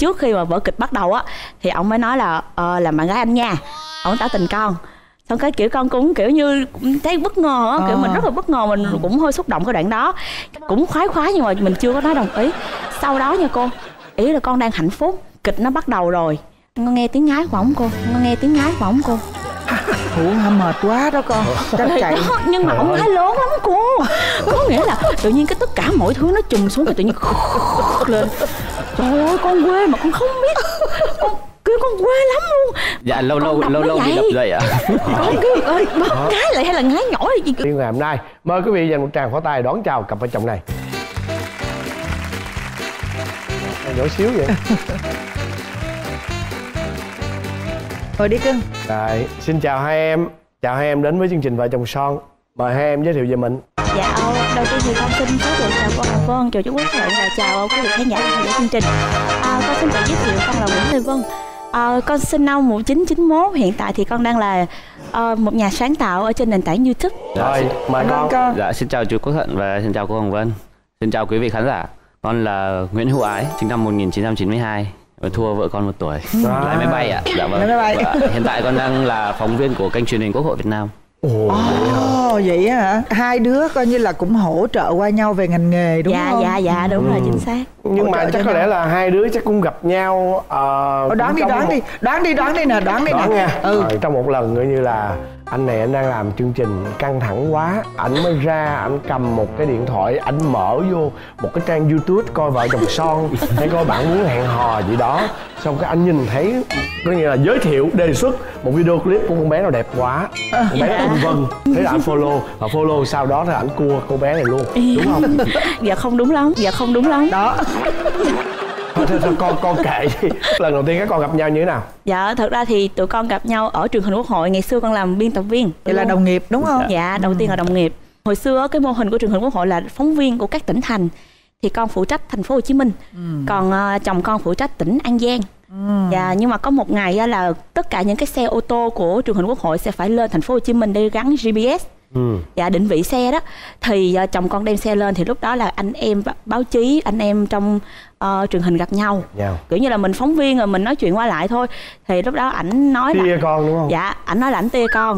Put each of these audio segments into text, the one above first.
trước khi mà vở kịch bắt đầu á thì ông mới nói là làm bạn gái anh nha, ông tỏ tình con. Xong cái kiểu con cũng kiểu như cũng thấy bất ngờ á, kiểu mình rất là bất ngờ, mình cũng hơi xúc động cái đoạn đó, cũng khoái nhưng mà mình chưa có nói đồng ý. Sau đó nha cô, ý là con đang hạnh phúc, kịch nó bắt đầu rồi, con nghe tiếng ngái của ổng cô, con nghe tiếng ngái của ổng cô. Ủa mệt quá đó con, chắc chạy. Đó, nhưng mà ổng ngái lớn lắm cô. Có nghĩa là tự nhiên cái tất cả mọi thứ nó trùng xuống rồi tự nhiên lên. Trời ơi con quê mà con không biết, con kêu con quê lắm luôn. Dạ lâu bị đập dậy ạ. Con kêu ơi bóp cái lại hay là ngái nhỏ gì. Ngày hôm nay mời quý vị dành một tràng pháo tay đón chào cặp vợ chồng này. Nhỏ xíu vậy. Ngồi đi cưng. Rồi, xin chào hai em. Chào hai em đến với chương trình Vợ Chồng Son. Mời hai em giới thiệu về mình. Dạ, đầu tiên thì con xin giới thiệu chào cô Hồng Vân, chào chú Quốc Thuận và chào quý vị khán giả theo dõi chương trình. Con xin tự giới thiệu con là Nguyễn Lê Vân. Con sinh năm 1991, hiện tại thì con đang là một nhà sáng tạo ở trên nền tảng YouTube. Rồi, mời con. Dạ, xin chào chú Quốc Thuận và xin chào cô Hồng Vân. Xin chào quý vị khán giả. Con là Nguyễn Hữu Ái, sinh năm 1992. Và thua vợ con 1 tuổi. Lái máy bay ạ. Dạ vâng. Hiện tại con đang là phóng viên của kênh truyền hình Quốc hội Việt Nam. Vậy hả? Hai đứa coi như là cũng hỗ trợ qua nhau về ngành nghề đúng không? Dạ đúng rồi, chính xác. Nhưng mà chắc có lẽ là hai đứa chắc cũng gặp nhau đoán đi nè. Nha. Trong một lần coi như là anh này anh đang làm chương trình căng thẳng quá, ảnh mới ra ảnh cầm một cái điện thoại, ảnh mở vô một cái trang YouTube coi Vợ Chồng Son hay coi Bạn Muốn Hẹn Hò gì đó, xong cái anh nhìn thấy có nghĩa là giới thiệu đề xuất một video clip của con bé nào đẹp quá, con bé tên Vân, thế là anh follow sau đó thì ảnh cua cô bé này luôn, đúng không? Dạ không đúng lắm Đó. Thôi con kệ đi. Lần đầu tiên các con gặp nhau như thế nào? Dạ thật ra thì tụi con gặp nhau ở truyền hình Quốc hội, ngày xưa con làm biên tập viên. Vậy là đồng nghiệp đúng không? Dạ đầu tiên là đồng nghiệp. Hồi xưa cái mô hình của truyền hình Quốc hội là phóng viên của các tỉnh thành, thì con phụ trách thành phố Hồ Chí Minh, còn chồng con phụ trách tỉnh An Giang. Dạ, nhưng mà có một ngày là tất cả những cái xe ô tô của truyền hình Quốc hội sẽ phải lên thành phố Hồ Chí Minh để gắn GPS. Dạ, định vị xe đó. Thì chồng con đem xe lên thì lúc đó là anh em báo chí, anh em trong truyền hình gặp nhau. Kiểu như là mình phóng viên rồi mình nói chuyện qua lại thôi. Thì lúc đó ảnh nói tia con đúng không? Dạ, ảnh nói là ảnh tia con.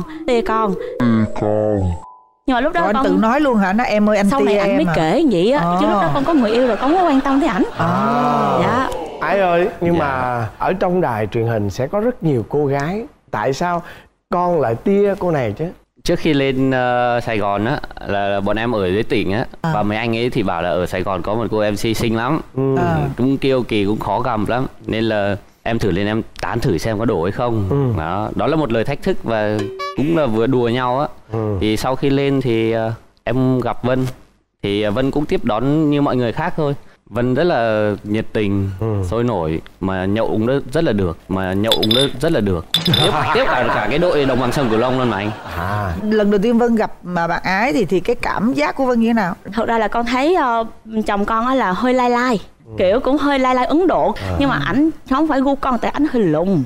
Nhưng mà lúc đó anh tự nói luôn hả? Nó em ơi anh sau này ảnh mới kể vậy á. Chứ lúc đó con có người yêu rồi, con có quan tâm tới ảnh. Dạ. Ái ơi, nhưng mà ở trong đài truyền hình sẽ có rất nhiều cô gái, tại sao con lại tia cô này chứ? Trước khi lên Sài Gòn á là bọn em ở dưới tỉnh á, và mấy anh ấy thì bảo là ở Sài Gòn có một cô MC xinh lắm, cũng kiêu kỳ, cũng khó gặp lắm, nên là em thử lên em tán thử xem có đổ hay không. Đó là một lời thách thức và cũng là vừa đùa nhau á. Thì sau khi lên thì em gặp Vân, thì Vân cũng tiếp đón như mọi người khác thôi. Vân rất là nhiệt tình, sôi nổi, mà nhậu uống rất là được, tiếp cả cái đội đồng bằng sông Cửu Long luôn mà anh. Lần đầu tiên Vân gặp mà bạn Ái thì cái cảm giác của Vân như thế nào? Thật ra là con thấy chồng con là hơi lai, kiểu cũng hơi lai Ấn Độ, nhưng mà ảnh không phải gu con, tại ảnh hơi lùn.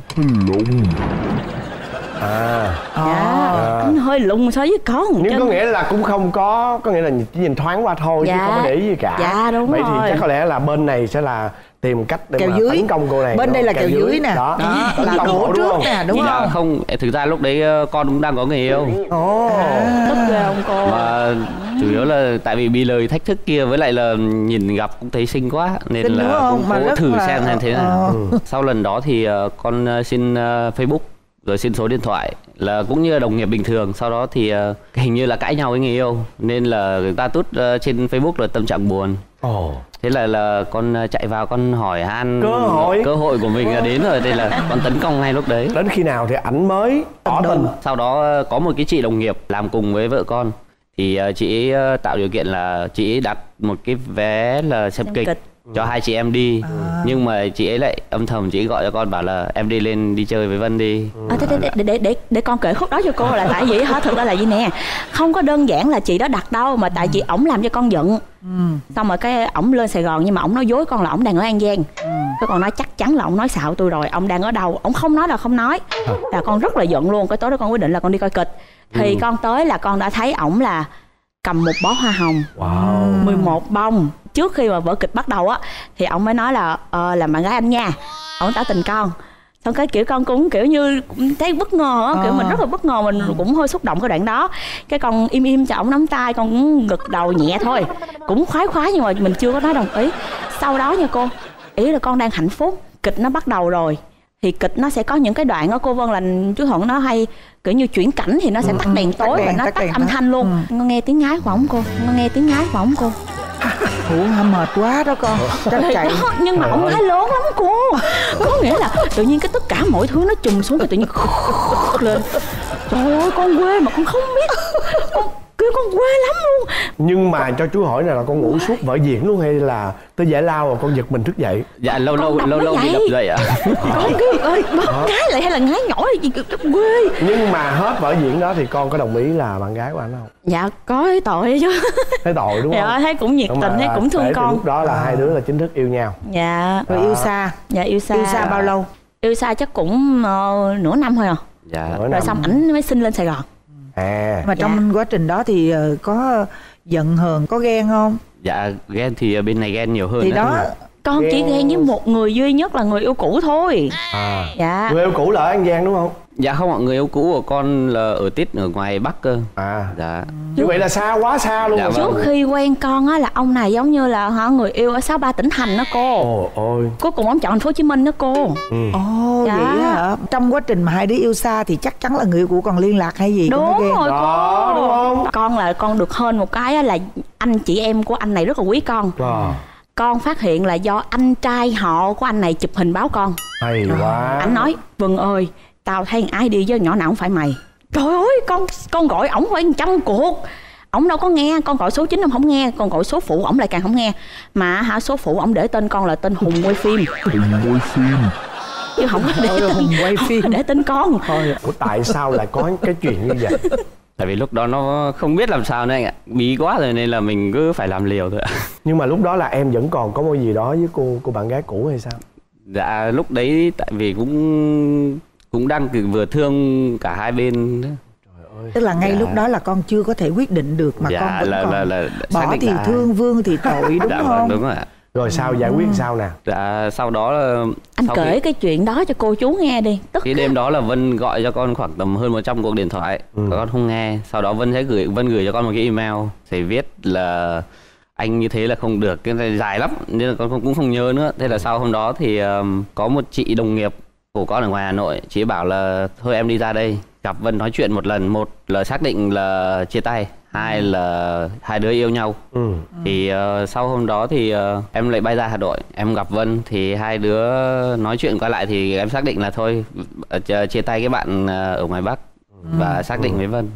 Anh hơi lùn so với con. Nhưng có nghĩa là cũng không có nghĩa là chỉ nhìn thoáng qua thôi, chứ không có để ý gì cả. Dạ đúng vậy rồi. Thì chắc có lẽ là bên này sẽ là tìm cách để mà tấn công cô này. Bên đây là kèo dưới nè. Đó là đổ trước nè, đúng không? Không, thực ra lúc đấy con cũng đang có người yêu. Tức ghê ông cô. Mà chủ yếu là tại vì bị lời thách thức kia, với lại là nhìn gặp cũng thấy xinh quá, nên xinh là cũng cố thử xem thế nào. Sau lần đó thì con xin Facebook, rồi xin số điện thoại, là cũng như đồng nghiệp bình thường. Sau đó thì hình như là cãi nhau với người yêu, nên là người ta tút trên Facebook là tâm trạng buồn. Thế là con chạy vào con hỏi han cơ hội của mình là đến rồi, đây là con tấn công ngay lúc đấy. Đến khi nào thì ảnh mới tỏ tình? Sau đó có một cái chị đồng nghiệp làm cùng với vợ con, thì chị ấy tạo điều kiện là chị ấy đặt một cái vé là xem kịch cho hai chị em đi. Nhưng mà chị ấy lại âm thầm chị ấy gọi cho con bảo là em đi chơi với Vân đi. Để con kể khúc đó cho cô là tại vì thực ra là gì nè, không có đơn giản là chị đó đặt đâu, mà tại vì ổng làm cho con giận. Xong rồi cái ổng lên Sài Gòn, nhưng mà ổng nói dối con là ổng đang ở An Giang. Cái con nói chắc chắn là ổng nói xạo tôi rồi, ông đang ở đâu, ổng không nói là không nói. Là con rất là giận luôn. Cái tối đó con quyết định là con đi coi kịch. Thì con tới là con đã thấy ổng là cầm một bó hoa hồng, 11 bông, trước khi mà vở kịch bắt đầu á thì ông mới nói là làm bạn gái anh nha, ông tỏ tình con. Xong cái kiểu con cũng kiểu như cũng thấy bất ngờ á, kiểu mình rất là bất ngờ, mình cũng hơi xúc động cái đoạn đó. Cái con im cho ổng nắm tay, con cũng gật đầu nhẹ thôi, cũng khoái nhưng mà mình chưa có nói đồng ý. Sau đó nha cô, ý là con đang hạnh phúc, kịch nó bắt đầu rồi thì kịch nó sẽ có những cái đoạn đó cô Vân, là chú Thuận nó hay kiểu như chuyển cảnh thì nó sẽ tắt đèn tối và nó tắt âm thanh luôn. Con nghe tiếng ngái của ổng cô, con nghe tiếng ngái của ổng cô. Mệt quá đó con, chắc chạy đó, nhưng mà ổng ngái lớn lắm cô. Có nghĩa là tự nhiên cái tất cả mọi thứ nó trùm xuống, cái tự nhiên lên. Trời ơi con quê mà con không biết, con quê lắm luôn. Nhưng mà cho chú hỏi là con ngủ suốt vở diễn luôn hay là tới giải lao rồi con giật mình thức dậy? Dạ lâu bị đập dậy ạ. Con cái ngái lại hay là ngái nhỏ gì quê. Nhưng mà hết vở diễn đó thì con có đồng ý là bạn gái của anh không? Dạ có thấy tội chứ. Thấy tội đúng không? Dạ thấy cũng nhiệt tình, thấy cũng thương con. Lúc đó là hai đứa là chính thức yêu nhau. Dạ. Rồi yêu xa. Dạ yêu xa. Yêu xa bao lâu? Yêu xa chắc cũng nửa năm thôi à. Dạ. Rồi xong ảnh mới xin lên Sài Gòn. Mà trong quá trình đó thì có giận hờn, có ghen không? Dạ ghen thì bên này ghen nhiều hơn. Thì đó con chỉ ghen với một người duy nhất là người yêu cũ thôi. Dạ. Người yêu cũ là ở An Giang đúng không? Dạ không ạ, người yêu cũ của con là ở tít ở ngoài Bắc cơ. Dạ. Như vậy là xa, quá xa luôn. Dạ, trước khi quen con á là ông này giống như là người yêu ở 63 tỉnh thành đó cô. Ôi. Cuối cùng ông chọn thành phố Hồ Chí Minh đó cô. Dạ. Vậy hả? Trong quá trình mà hai đứa yêu xa thì chắc chắn là người yêu cũ còn liên lạc hay gì? Đúng rồi cô. Đó, đúng không? Con là con được hên một cái là anh chị em của anh này rất là quý con. Con phát hiện là do anh trai họ của anh này chụp hình báo con. Hay quá. Anh nói Vân ơi, tao thấy ai đi với nhỏ nào không phải mày. Trời ơi, con gọi ổng phải 100 cuộc. Ổng đâu có nghe, con gọi số 9 ông không nghe, con gọi số phụ ổng lại càng không nghe. Mà số phụ ổng để tên con là tên Hùng quay phim. Chứ không có để tên Hùng quay phim, để tên con. Ủa tại sao lại có cái chuyện như vậy? Tại vì lúc đó nó không biết làm sao nữa anh ạ, bí quá rồi nên là mình cứ phải làm liều thôi ạ. Nhưng mà lúc đó là em vẫn còn có một gì đó với cô bạn gái cũ hay sao? Dạ lúc đấy tại vì cũng đang vừa thương cả hai bên. Tức là ngay lúc đó là con chưa có thể quyết định được mà con vẫn còn bỏ thì thương vương thì tội đúng không? Vâng, đúng rồi ạ. Rồi sao giải quyết sao nè? Dạ sau đó là anh kể cái chuyện đó cho cô chú nghe đi. Cái đêm đó là Vân gọi cho con khoảng tầm hơn 100 cuộc điện thoại, con không nghe. Sau đó Vân gửi cho con một cái email thì viết là anh như thế là không được, cái này dài lắm nên là con cũng không nhớ nữa. Thế là sau hôm đó thì có một chị đồng nghiệp của con ở ngoài Hà Nội, chị bảo là thôi em đi ra đây gặp Vân nói chuyện một lần, một là xác định là chia tay, hai là hai đứa yêu nhau. Thì sau hôm đó thì em lại bay ra Hà Nội, em gặp Vân thì hai đứa nói chuyện qua lại thì em xác định là thôi chia tay cái bạn ở ngoài Bắc và xác định với Vân.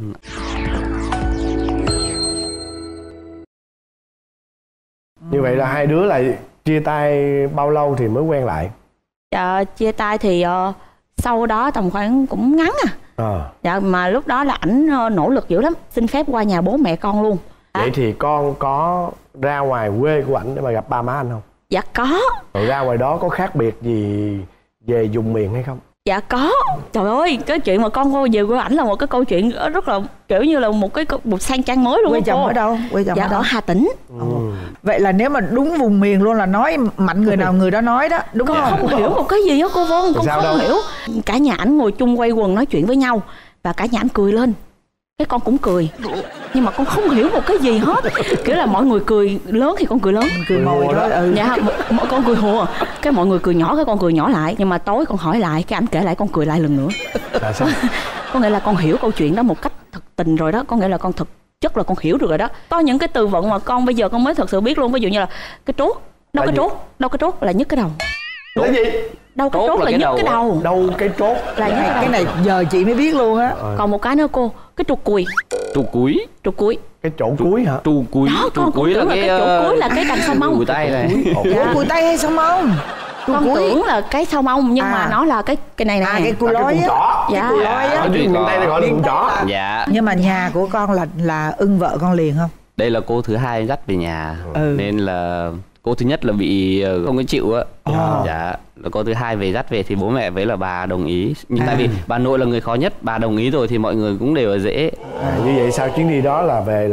Như vậy là hai đứa lại chia tay bao lâu thì mới quen lại? Dạ chia tay thì sau đó tầm khoảng cũng ngắn Dạ mà lúc đó là ảnh nỗ lực dữ lắm, xin phép qua nhà bố mẹ con luôn. Vậy thì con có ra ngoài quê của ảnh để mà gặp ba má anh không? Dạ có. Rồi ra ngoài đó có khác biệt gì về vùng miền hay không? Dạ có. Trời ơi, cái chuyện mà con cô về quê ảnh là một cái câu chuyện rất là kiểu như là một sang trang mới luôn. Quê chồng ở đâu? Quê chồng ở Hà Tĩnh. Vậy là nếu mà đúng vùng miền luôn là nói mạnh người nào người đó nói đó, đúng không? Con không hiểu một cái gì đó cô Vân, con không hiểu. Cả nhà ảnh ngồi chung quay quần nói chuyện với nhau và cả nhà ảnh cười lên. Cái con cũng cười. Nhưng mà con không hiểu một cái gì hết. Kiểu là mọi người cười lớn thì con cười lớn, cười mồi thôi. Dạ, con cười hùa. Cái mọi người cười nhỏ, cái con cười nhỏ lại. Nhưng mà tối con hỏi lại, cái ảnh kể lại con cười lại lần nữa. Tại sao? Có nghĩa là con hiểu câu chuyện đó một cách thực tình rồi đó. Có nghĩa là con thực chất là con hiểu được rồi đó. Có những cái từ vựng mà con bây giờ con mới thật sự biết luôn. Ví dụ như là cái trốt. Đâu cái trốt là nhấc cái đầu. Là gì? Đâu cái trốt là nhấc cái đầu. Đâu cái trốt là nhấc cái này giờ chị mới biết luôn á. Còn một cái nữa cô, cái trục cùi. Trục cuối. Cái chỗ cuối hả? Trục cuối. Đó, con tưởng là cái chỗ cuối là cái đằng sau mông. Cùi tay này. Cùi tay hay sau mông? Con tưởng là cái sau mông nhưng mà nó là cái này nè. Cái cùi lói á. Dạ. Cùi lói á. Ở miền Tây này gọi là cùi chỏ. Dạ. Nhưng mà nhà của con là ưng vợ con liền không? Đây là cô thứ hai dắt về nhà nên là cô thứ nhất là bị không có chịu á. Dạ. Là cô thứ hai về dắt về thì bố mẹ với là bà đồng ý. Nhưng tại vì bà nội là người khó nhất, bà đồng ý rồi thì mọi người cũng đều là dễ. Như vậy sau chuyến đi đó là về là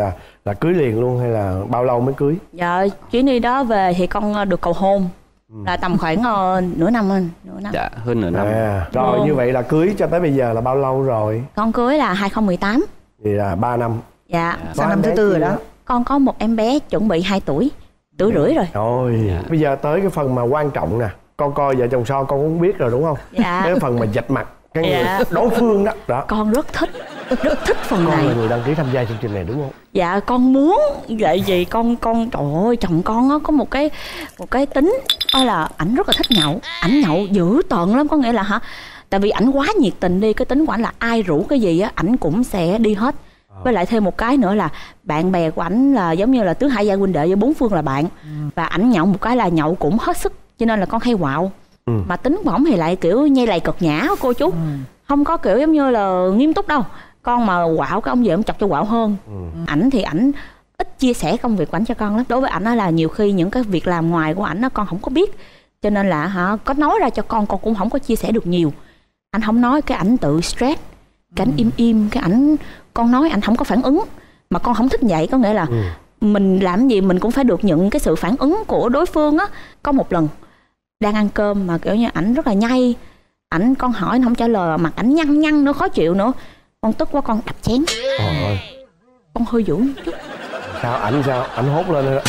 Là cưới liền luôn hay là bao lâu mới cưới? Dạ chuyến đi đó về thì con được cầu hôn. Là tầm khoảng nửa năm hơn. Dạ hơn nửa năm. Rồi như vậy là cưới cho tới bây giờ là bao lâu rồi? Con cưới là 2018. Thì là 3 năm. Dạ. Sang năm thứ 4 rồi đó. Con có một em bé chuẩn bị 2 tuổi rưỡi rồi. Rồi bây giờ tới cái phần mà quan trọng nè. Con coi vợ chồng son con cũng biết rồi đúng không? Dạ. Cái phần mà vạch mặt cái người đối phương đó. Con rất thích phần con này. Con là người đăng ký tham gia chương trình này đúng không? Dạ con muốn vậy gì con trời ơi, chồng con á có một cái tính đó là ảnh rất là thích nhậu. Ảnh nhậu dữ tợn lắm, có nghĩa là tại vì ảnh quá nhiệt tình đi, cái tính của ảnh là ai rủ cái gì á ảnh cũng sẽ đi hết. Với lại thêm một cái nữa là bạn bè của ảnh là giống như là tứ hải gia huynh đệ với bốn phương là bạn. Và ảnh nhậu một cái là nhậu cũng hết sức, cho nên là con hay quạo. Mà tính của ổng thì lại kiểu nhây lầy cực nhã cô chú. Không có kiểu giống như là nghiêm túc đâu. Con mà quạo cái ông về ông chọc cho quạo hơn. Ảnh thì ảnh ít chia sẻ công việc của ảnh cho con lắm. Đối với ảnh là nhiều khi những cái việc làm ngoài của ảnh con không có biết, cho nên là có nói ra cho con cũng không có chia sẻ được nhiều. Anh không nói cái ảnh tự stress, cái ảnh im cái ảnh, con nói ảnh không có phản ứng. Mà con không thích vậy, có nghĩa là mình làm gì mình cũng phải được nhận cái sự phản ứng của đối phương á. Có một lần đang ăn cơm mà kiểu như ảnh rất là nhây, ảnh con hỏi anh không trả lời, mặt ảnh nhăn nữa, khó chịu nữa. Con tức quá con đập chén. Con hơi dữ một chút. Sao ảnh hốt lên rồi đó.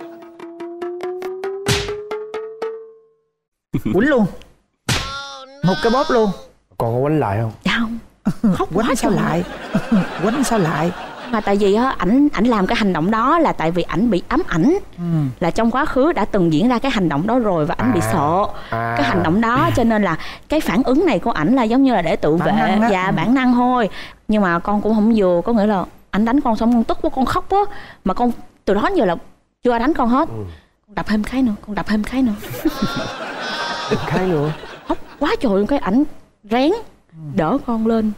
Quýnh luôn. Một cái bóp luôn. Con có quánh lại không? Dạ không. Khóc quá Quánh sao lại? Quánh sao lại? Mà tại vì ảnh làm cái hành động đó là tại vì ảnh bị ám ảnh. Là trong quá khứ đã từng diễn ra cái hành động đó rồi và ảnh bị sợ cái hành động đó, cho nên là cái phản ứng này của ảnh là giống như là để tự vệ. Dạ bản năng thôi. Nhưng mà con cũng không vừa, có nghĩa là ảnh đánh con xong con tức quá, con khóc quá. Mà con từ đó đến giờ là chưa ai đánh con hết. Con đập thêm cái nữa, con đập thêm cái nữa. Cái nữa. Khóc quá trời, cái ảnh rén đỡ con lên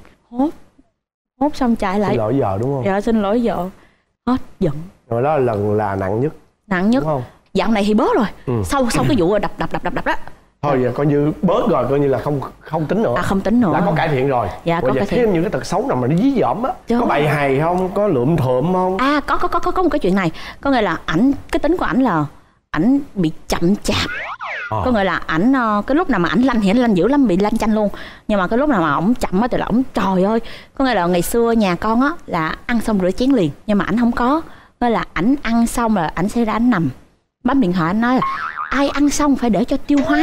hốt xong chạy lại. Xin lỗi vợ đúng không? Dạ xin lỗi vợ. Hết giận. Rồi đó là lần là nặng nhất. Nặng nhất. Đúng không? Dạo này thì bớt rồi. Sau cái vụ đập đó. Thôi giờ coi như bớt rồi, coi như là không tính nữa. Không tính nữa. Đã có cải thiện rồi. Dạ có cải thiện. Thêm những cái tật xấu nào mà nó dí dỏm á, có bày hày không, có lượm thượm không? Có một cái chuyện này, có nghĩa là cái tính của ảnh là ảnh bị chậm chạp. Có nghĩa là ảnh cái lúc nào mà ảnh lanh thì ảnh lanh dữ lắm, bị lanh chanh luôn. Nhưng mà cái lúc nào mà ổng chậm á thì là ổng trời ơi. Có nghĩa là ngày xưa nhà con á là ăn xong rửa chén liền, nhưng mà ảnh không có. Nên là ảnh ăn xong là ảnh sẽ ra ảnh nằm bấm điện thoại, ảnh nói là ai ăn xong phải để cho tiêu hóa.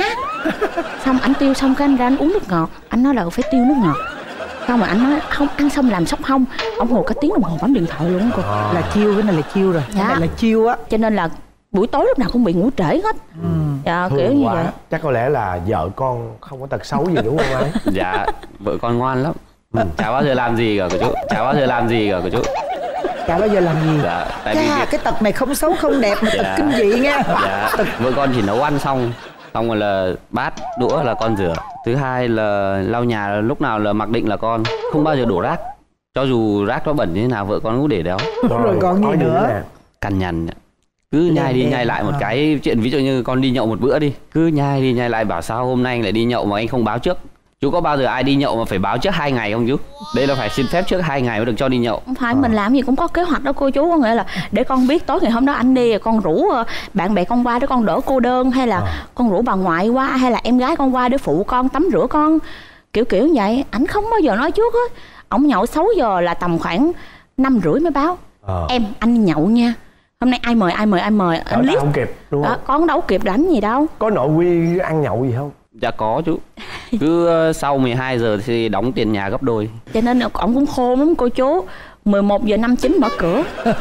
Xong ảnh tiêu xong cái anh ra anh uống nước ngọt, anh nói là phải tiêu nước ngọt. Xong rồi ảnh nói không ăn xong làm sốc hông, ổng ngồi cả tiếng đồng hồ bấm điện thoại luôn cô. Là chiêu, cái này là chiêu rồi. Cái này là chiêu á. Cho nên là buổi tối lúc nào cũng bị ngủ trễ hết. Dạ kiểu như vậy. Chắc có lẽ là vợ con không có tật xấu gì đúng không ấy? Dạ vợ con ngoan lắm. Chả bao giờ làm gì cả của chú. Chả bao giờ làm gì cả của chú. Chả bao giờ làm gì. Dạ, tại vì cái tật này không xấu không đẹp mà tật kinh dị nghe. Dạ. Vợ con chỉ nấu ăn xong rồi là bát đũa là con rửa. Thứ hai là lau nhà, lúc nào là mặc định là con không bao giờ đổ rác. Cho dù rác nó bẩn như thế nào vợ con cũng để đó. Rồi còn gì nữa? Cằn nhằn, cứ nhai đi nhai lại một cái chuyện, ví dụ như con đi nhậu một bữa đi, cứ nhai đi nhai lại bảo sao hôm nay anh lại đi nhậu mà anh không báo trước. Chú có bao giờ ai đi nhậu mà phải báo trước 2 ngày không chú? Đây là phải xin phép trước 2 ngày mới được cho đi nhậu. Không phải mình làm gì cũng có kế hoạch đó cô chú, có nghĩa là để con biết tối ngày hôm đó anh đi, con rủ bạn bè con qua để con đỡ cô đơn, hay là con rủ bà ngoại qua, hay là em gái con qua để phụ con tắm rửa con, kiểu vậy. Ảnh không bao giờ nói trước á. Ổng nhậu 6 giờ là tầm khoảng 5 rưỡi mới báo. Em anh nhậu nha, hôm nay ai mời anh liếc không kịp đúng không? Con đâu kịp làm gì đâu. Có nội quy ăn nhậu gì không? Dạ có chú. Cứ sau 12 giờ thì đóng tiền nhà gấp đôi. Cho nên ổng cũng khôn lắm cô chú. 11 giờ 59 mở cửa.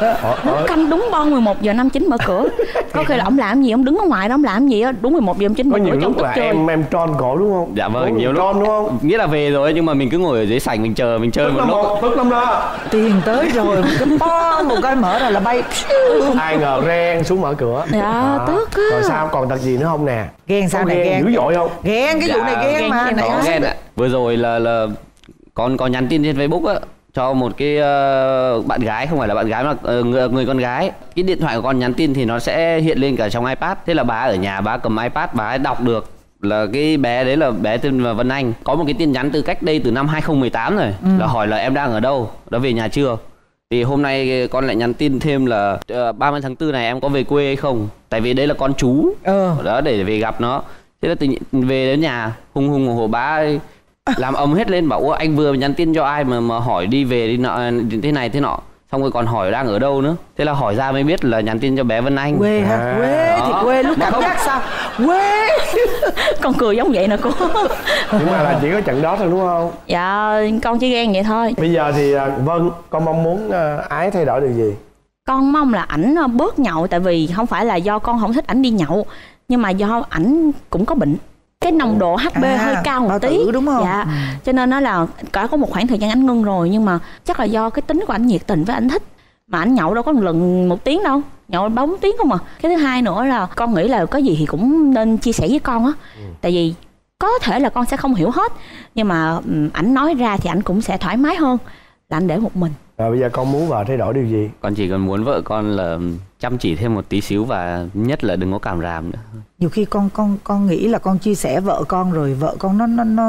Nấu canh đúng bon 11 giờ 59 mở cửa. Có khi là ổng làm gì, ổng đứng ở ngoài đó ổng làm gì á, đúng 11 giờ 59 mở cửa. Có nhiều lúc là em tròn cổ đúng không? Dạ vâng, nhiều lúc tròn đúng không? Nghĩa là về rồi nhưng mà mình cứ ngồi ở dưới sảnh mình chờ, mình chơi một lúc. Tức lắm đó. Tiền tới rồi, cái bo một cái mở ra là bay. Ai ngờ reng xuống mở cửa. Dạ tức á. Rồi sao còn tật gì nữa không nè? Ghen sao này, ghen dữ dội không? Ghen, cái vụ này ghen mà. Có ghen ạ. Vừa rồi là con có nhắn tin trên Facebook á cho một cái bạn gái, không phải là bạn gái mà người con gái. Cái điện thoại của con nhắn tin thì nó sẽ hiện lên cả trong iPad. Thế là bà ở nhà, bà cầm iPad, bà ấy đọc được là cái bé đấy là bé tên là Vân Anh. Có một cái tin nhắn từ cách đây từ năm 2018 rồi, là hỏi là em đang ở đâu, đã về nhà chưa. Thì hôm nay con lại nhắn tin thêm là 30 tháng 4 này em có về quê hay không? Tại vì đây là con chú đó, để về gặp nó. Thế là về đến nhà hùng hùng hổ bá ấy, làm ầm hết lên, bảo anh vừa nhắn tin cho ai mà hỏi đi về đi nọ, thế này thế nọ. Xong rồi còn hỏi đang ở đâu nữa. Thế là hỏi ra mới biết là nhắn tin cho bé Vân Anh. Quê hả? Quê thì quê, lúc cảm giác sao? Quê. Con cười giống vậy nè cô. Nhưng mà là chỉ có trận đó thôi đúng không? Dạ con chỉ ghen vậy thôi. Bây giờ thì Vân, con mong muốn Ái thay đổi điều gì? Con mong là ảnh bớt nhậu. Tại vì không phải là do con không thích ảnh đi nhậu, nhưng mà do ảnh cũng có bệnh, cái nồng độ HB hơi cao một tí, đúng không? Dạ. Cho nên nó là có một khoảng thời gian ảnh ngưng rồi, nhưng mà chắc là do cái tính của ảnh nhiệt tình với ảnh thích. Mà ảnh nhậu đâu có một lần 1 tiếng đâu, nhậu 4 tiếng không à. Cái thứ hai nữa là con nghĩ là có gì thì cũng nên chia sẻ với con á. Tại vì có thể là con sẽ không hiểu hết, nhưng mà ảnh nói ra thì ảnh cũng sẽ thoải mái hơn là anh để một mình. Rồi bây giờ con muốn vợ thay đổi điều gì? Con chỉ cần muốn vợ con là chăm chỉ thêm một tí xíu, và nhất là đừng có càm ràm nữa. Nhiều khi con nghĩ là con chia sẻ vợ con rồi vợ con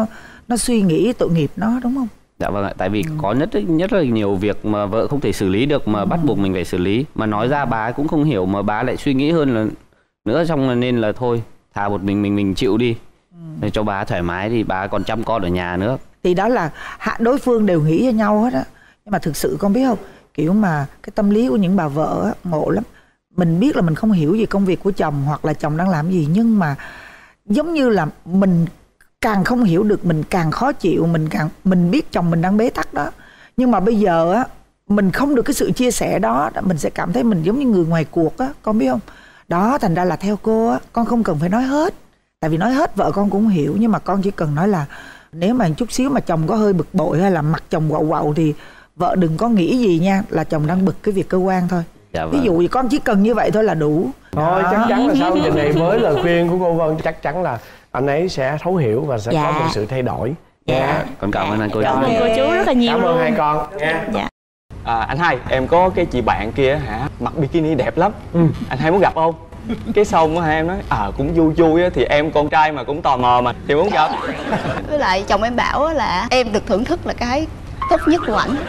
nó suy nghĩ tội nghiệp nó, đúng không? Dạ vâng ạ, tại vì có nhất là nhiều việc mà vợ không thể xử lý được mà bắt buộc mình phải xử lý, mà nói ra bà ấy cũng không hiểu, mà bà lại suy nghĩ hơn là nữa, xong nên là thôi thà một mình chịu đi để cho bà thoải mái, thì bà còn chăm con ở nhà nữa. Thì đó là đối phương đều nghĩ cho nhau hết á. Nhưng mà thực sự con biết không, kiểu mà cái tâm lý của những bà vợ á, ngộ lắm. Mình biết là mình không hiểu gì công việc của chồng hoặc là chồng đang làm gì, nhưng mà giống như là mình càng không hiểu được mình càng khó chịu, mình biết chồng mình đang bế tắc đó, nhưng mà bây giờ á mình không được cái sự chia sẻ đó, mình sẽ cảm thấy mình giống như người ngoài cuộc á, con biết không? Đó, thành ra là theo cô á, con không cần phải nói hết, tại vì nói hết vợ con cũng hiểu, nhưng mà con chỉ cần nói là nếu mà chút xíu mà chồng có hơi bực bội hay là mặt chồng quạo quạo thì vợ đừng có nghĩ gì nha, là chồng đang bực cái việc cơ quan thôi. Dạ vâng. Ví dụ thì con chỉ cần như vậy thôi là đủ. Thôi chắc chắn là sau chương trình này với lời khuyên của cô Vân, chắc chắn là anh ấy sẽ thấu hiểu và sẽ có một sự thay đổi. Dạ. Con cảm ơn anh cô chú. Cảm ơn cô chú rất là nhiều. Cảm ơn hai con nha. Dạ. Anh hai, em có cái chị bạn kia hả, mặc bikini đẹp lắm. Anh hai muốn gặp không? Cái xong á em nói cũng vui vui á, thì em con trai mà cũng tò mò mà thì muốn gặp. Với lại chồng em bảo là em được thưởng thức là cái tốt nhất của ảnh.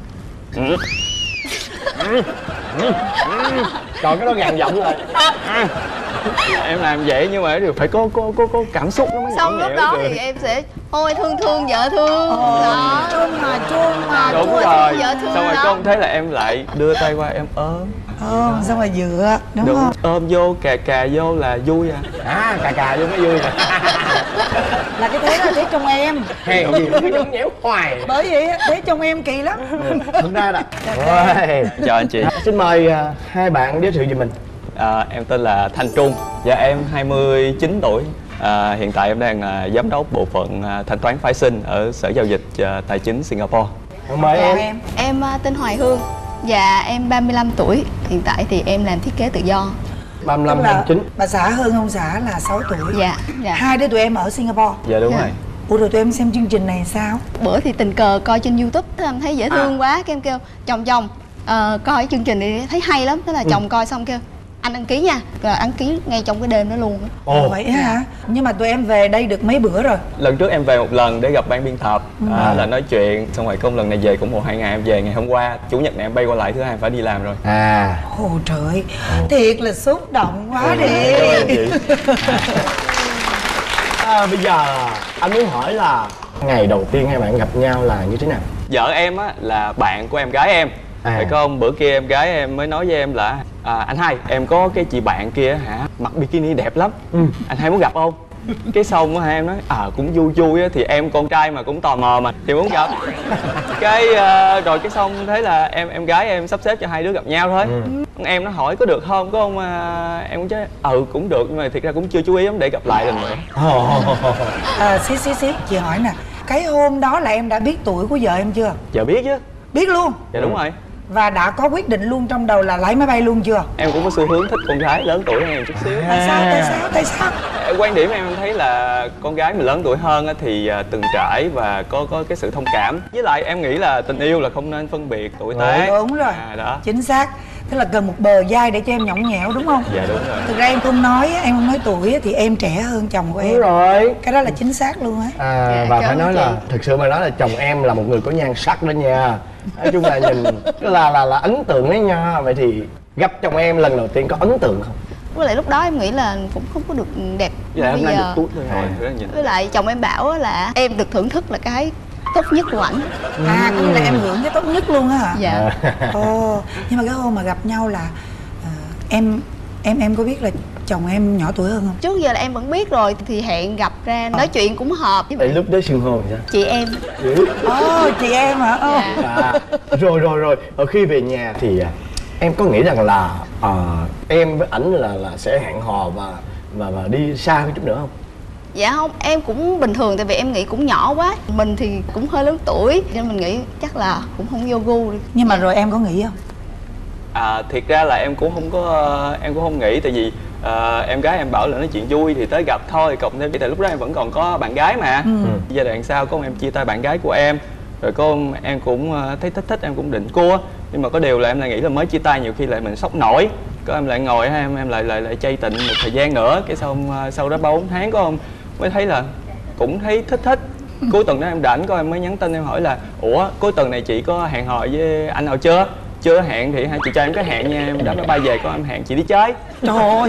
Còn cái đó gằn giọng rồi. Em làm vậy nhưng mà phải có cảm xúc nó mới. Xong lúc đó thì em sẽ ôi thương vợ thương đó, chôn mà đúng rồi. Vợ thương xong rồi con thấy là em lại đưa tay qua em ôm. Xong rồi dựa, đúng không? Ôm vô cà vô là vui Cà vô mới vui nè. Là cái thế là thấy trong em Hèn gì cứ nhõng nhẽo hoài. bởi vậy thấy trong em kỳ lắm. Thực ra là rồi. Chào anh chị. Xin mời hai bạn giới thiệu về mình. Em tên là Thanh Trung. Dạ em 29 tuổi. Hiện tại em đang là giám đốc bộ phận thanh toán phái sinh ở Sở Giao dịch Tài chính Singapore. Mời em. Em tên Hoài Hương. Dạ em 35 tuổi. Hiện tại thì em làm thiết kế tự do. 35, 29. Bà xã hơn ông xã là 6 tuổi. Dạ. Hai đứa tụi em ở Singapore. Dạ đúng rồi. Ủa rồi tụi em xem chương trình này sao? Bữa thì tình cờ coi trên YouTube, thế em thấy dễ thương quá, cái em kêu chồng coi chương trình này thấy hay lắm, thế là chồng coi xong kêu anh đăng ký nha, rồi đăng ký ngay trong cái đêm đó luôn. Ồ vậy hả? Nhưng mà tụi em về đây được mấy bữa rồi? Lần trước em về một lần để gặp ban biên tập, là nói chuyện, xong rồi công lần này về cũng 1-2 ngày, em về ngày hôm qua, chủ nhật này em bay qua lại, thứ hai em phải đi làm rồi. Ồ trời, thiệt là xúc động quá đi. Bây giờ anh muốn hỏi là ngày đầu tiên hai bạn gặp nhau là như thế nào? Vợ em á là bạn của em gái em. Phải không? Bữa kia em gái em mới nói với em là anh hai, em có cái chị bạn kia hả, mặc bikini đẹp lắm. Anh hai muốn gặp không? Cái xong á em nói cũng vui vui á, thì em con trai mà cũng tò mò mà thì muốn gặp. Cái rồi cái xong thấy là em gái em sắp xếp cho hai đứa gặp nhau thôi. Em nó hỏi có được không, có không em cũng chứ cũng được, nhưng mà thiệt ra cũng chưa chú ý lắm, để gặp lại lần nữa. Xí chị hỏi nè, cái hôm đó là em đã biết tuổi của vợ em chưa? Dạ biết chứ. Biết luôn? Dạ đúng rồi. Và đã có quyết định luôn trong đầu là lái máy bay luôn chưa? Em cũng có xu hướng thích con gái lớn tuổi hơn em chút xíu. Tại sao? Quan điểm em thấy là con gái mình lớn tuổi hơn thì từng trải và có cái sự thông cảm. Với lại em nghĩ là tình yêu là không nên phân biệt tuổi tác. Đúng rồi. Đó. Chính xác. Tức là cần một bờ vai để cho em nhõng nhẽo, đúng không? Dạ đúng rồi. Thực ra em không nói tuổi thì em trẻ hơn chồng của em. Đúng rồi. Cái đó là chính xác luôn á. Và phải nói là thực sự mà nói là chồng em là một người có nhan sắc đó nha. Nói chung là nhìn là ấn tượng đấy nha. Vậy thì gặp chồng em lần đầu tiên có ấn tượng không? Với lại lúc đó em nghĩ là cũng không có được đẹp Với lại hôm nay bây được giờ. tút thôi. Với lại chồng em bảo á là em được thưởng thức là cái tốt nhất của ảnh. À, có nghĩa là em hưởng cái tốt nhất luôn á hả? Dạ. Ồ, nhưng mà cái hôm mà gặp nhau là em có biết là chồng em nhỏ tuổi hơn không? Trước giờ là em vẫn biết rồi, thì hẹn gặp ra nói chuyện cũng hợp. Vậy lúc đó xưng hô sao? Chị em. Ồ, chị em hả? Dạ. Rồi ở khi về nhà thì em có nghĩ rằng là em với ảnh là sẽ hẹn hò và đi xa hơn chút nữa không? Dạ không, em cũng bình thường, tại vì em nghĩ cũng nhỏ quá. Mình thì cũng hơi lớn tuổi, nên mình nghĩ chắc là cũng không vô gu đi. Nhưng mà rồi em có nghĩ không? Thiệt ra là em cũng không nghĩ, tại vì em gái em bảo là nói chuyện vui thì tới gặp thôi, cộng thêm tại lúc đó em vẫn còn có bạn gái mà. Giai đoạn sau có em chia tay bạn gái của em, rồi có em cũng thấy thích, em cũng định cua, nhưng mà có điều là em lại nghĩ là mới chia tay nhiều khi lại mình sốc nổi, có em lại ngồi em lại chay tịnh một thời gian nữa, cái sau đó 3-4 tháng có không mới thấy là cũng thấy thích. Cuối tuần đó em rảnh, có em mới nhắn tin em hỏi là ủa cuối tuần này chị có hẹn hò với anh nào chưa hẹn thì hai chị cho em cái hẹn nha, em đáp máy bay về có em hẹn chị đi chơi. Trời ơi.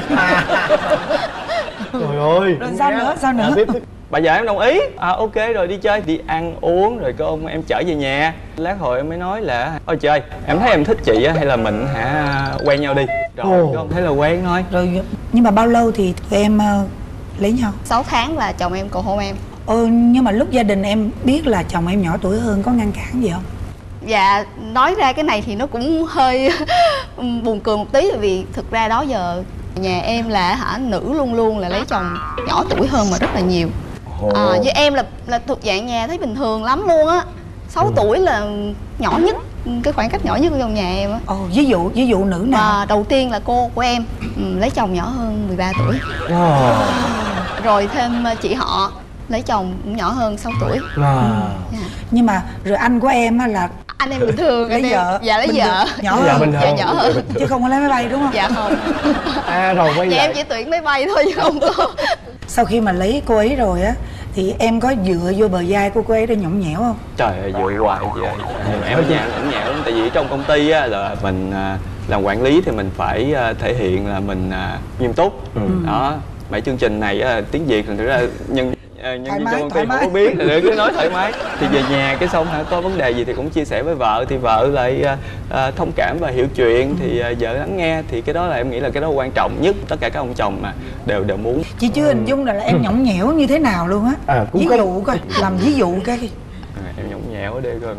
Trời ơi. Rồi sao nữa? Bà vợ em đồng ý, ok rồi đi chơi, đi ăn uống rồi có ông em chở về nhà. Lát hồi em mới nói là ôi trời, em thấy em thích chị á, hay là mình quen nhau đi. Rồi có ông thấy là quen thôi. Rồi nhưng mà bao lâu thì tụi em lấy nhau? 6 tháng là chồng em cầu hôn em. Nhưng mà lúc gia đình em biết là chồng em nhỏ tuổi hơn có ngăn cản gì không? Dạ, nói ra cái này thì nó cũng hơi buồn cười một tí, tại vì thực ra đó giờ nhà em là nữ luôn luôn là lấy chồng nhỏ tuổi hơn mà rất là nhiều. Với em là thuộc dạng nhà thấy bình thường lắm luôn á. 6 tuổi là nhỏ nhất, cái khoảng cách nhỏ nhất của trong nhà em á. Ví dụ nữ nào? Mà đầu tiên là cô của em lấy chồng nhỏ hơn 13 tuổi. Rồi thêm chị họ lấy chồng cũng nhỏ hơn 6 tuổi. Nhưng mà rồi anh của em á là anh em bình thường, lấy vợ. Dạ lấy vợ. Nhỏ hơn. Dạ nhỏ hơn. Chứ không có lấy máy bay đúng không? Dạ không. Rồi bây giờ em chỉ tuyển máy bay thôi chứ không có. Sau khi mà lấy cô ấy rồi á thì em có dựa vô bờ vai của cô ấy để nhõng nhẽo không? Trời ơi, dựa hoài vậy. Em nhõng nhẽo lắm, tại vì trong công ty á là mình làm quản lý thì mình phải thể hiện là mình nghiêm túc. Đó, mấy chương trình này tiếng Việt thì thực ra nhân viên trong công ty không có biết thì cứ nói thoải mái. Thì về nhà cái xong có vấn đề gì thì cũng chia sẻ với vợ, thì vợ lại thông cảm và hiểu chuyện, thì vợ lắng nghe, thì cái đó là em nghĩ là cái đó quan trọng nhất. Tất cả các ông chồng mà đều muốn. Chị chưa hình dung là em nhõng nhẽo như thế nào luôn á. Ví dụ coi, làm ví dụ cái. Em nhõng nhẽo để coi.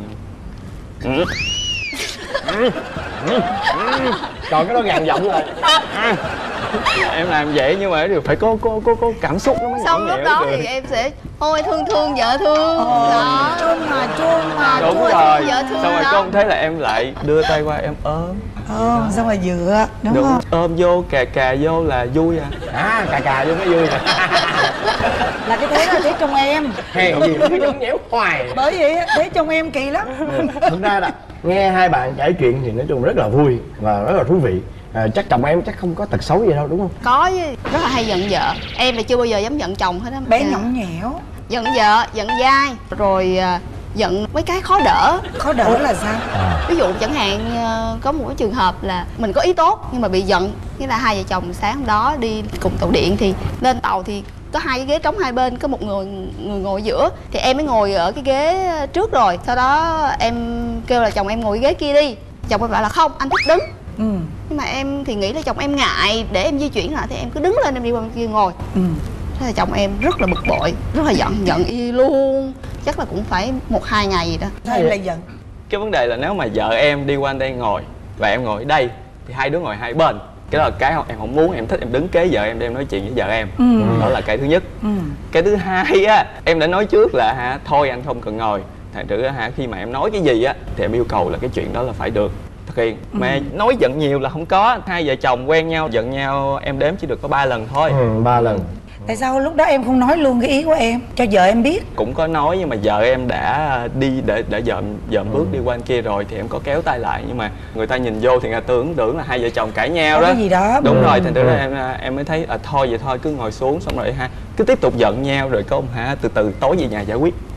Còn cái đó gàn giọng rồi. Em làm vậy nhưng mà phải có cảm xúc nó mới xong lúc đó thì em sẽ ôi thương vợ thương đó, Chuông mà đúng rồi. Vợ thương xong rồi đó. con thấy là em lại đưa tay qua em ôm. Xong rồi dựa đúng không? Ôm vô cà vô là vui Cà vô mới vui. Là cái thế đó thế trong em. Hèn gì cứ nhõng nhẽo hoài. Bởi vậy thế trong em kỳ lắm. Thực ra là nghe hai bạn kể chuyện thì nói chung rất là vui và rất là thú vị. Chắc chồng em chắc không có tật xấu gì đâu đúng không? Có chứ, rất là hay giận vợ. Em thì chưa bao giờ dám giận chồng hết á. Bé nhõng nhẽo. Giận vợ, giận dai, rồi giận mấy cái khó đỡ. Khó đỡ là sao? Ví dụ chẳng hạn có một cái trường hợp là mình có ý tốt nhưng mà bị giận. Nghĩa là hai vợ chồng sáng hôm đó đi cùng tàu điện, thì lên tàu thì có hai cái ghế trống hai bên, có một người ngồi giữa, thì em mới ngồi ở cái ghế trước rồi. Sau đó em kêu là chồng em ngồi cái ghế kia đi. Chồng em bảo là không, anh thích đứng. Nhưng mà em thì nghĩ là chồng em ngại để em di chuyển lại, thì em cứ đứng lên em đi qua bên kia ngồi. Thế là chồng em rất là bực bội, rất là giận y luôn. Chắc là cũng phải 1-2 ngày gì đó. Sao em lại giận? Cái vấn đề là nếu mà vợ em đi qua đây ngồi và em ngồi ở đây thì hai đứa ngồi hai bên. Cái đó là cái em không muốn, em thích em đứng kế vợ em để em nói chuyện với vợ em. Đó là cái thứ nhất. Cái thứ hai á, em đã nói trước là thôi anh không cần ngồi. Thành thử khi mà em nói cái gì á thì em yêu cầu là cái chuyện đó là phải được thực hiện. Mà nói giận nhiều là không có. Hai vợ chồng quen nhau giận nhau em đếm chỉ được có 3 lần thôi. 3 lần. Tại sao lúc đó em không nói luôn cái ý của em cho vợ em biết? Cũng có nói nhưng mà vợ em đã đi để dợm bước đi qua bên kia rồi, thì em có kéo tay lại, nhưng mà người ta nhìn vô thì người ta tưởng là hai vợ chồng cãi nhau đó. Cái gì đó. Đúng rồi, thành thử ra em mới thấy thôi vậy thôi cứ ngồi xuống, xong rồi cứ tiếp tục giận nhau, rồi có từ từ tối về nhà giải quyết.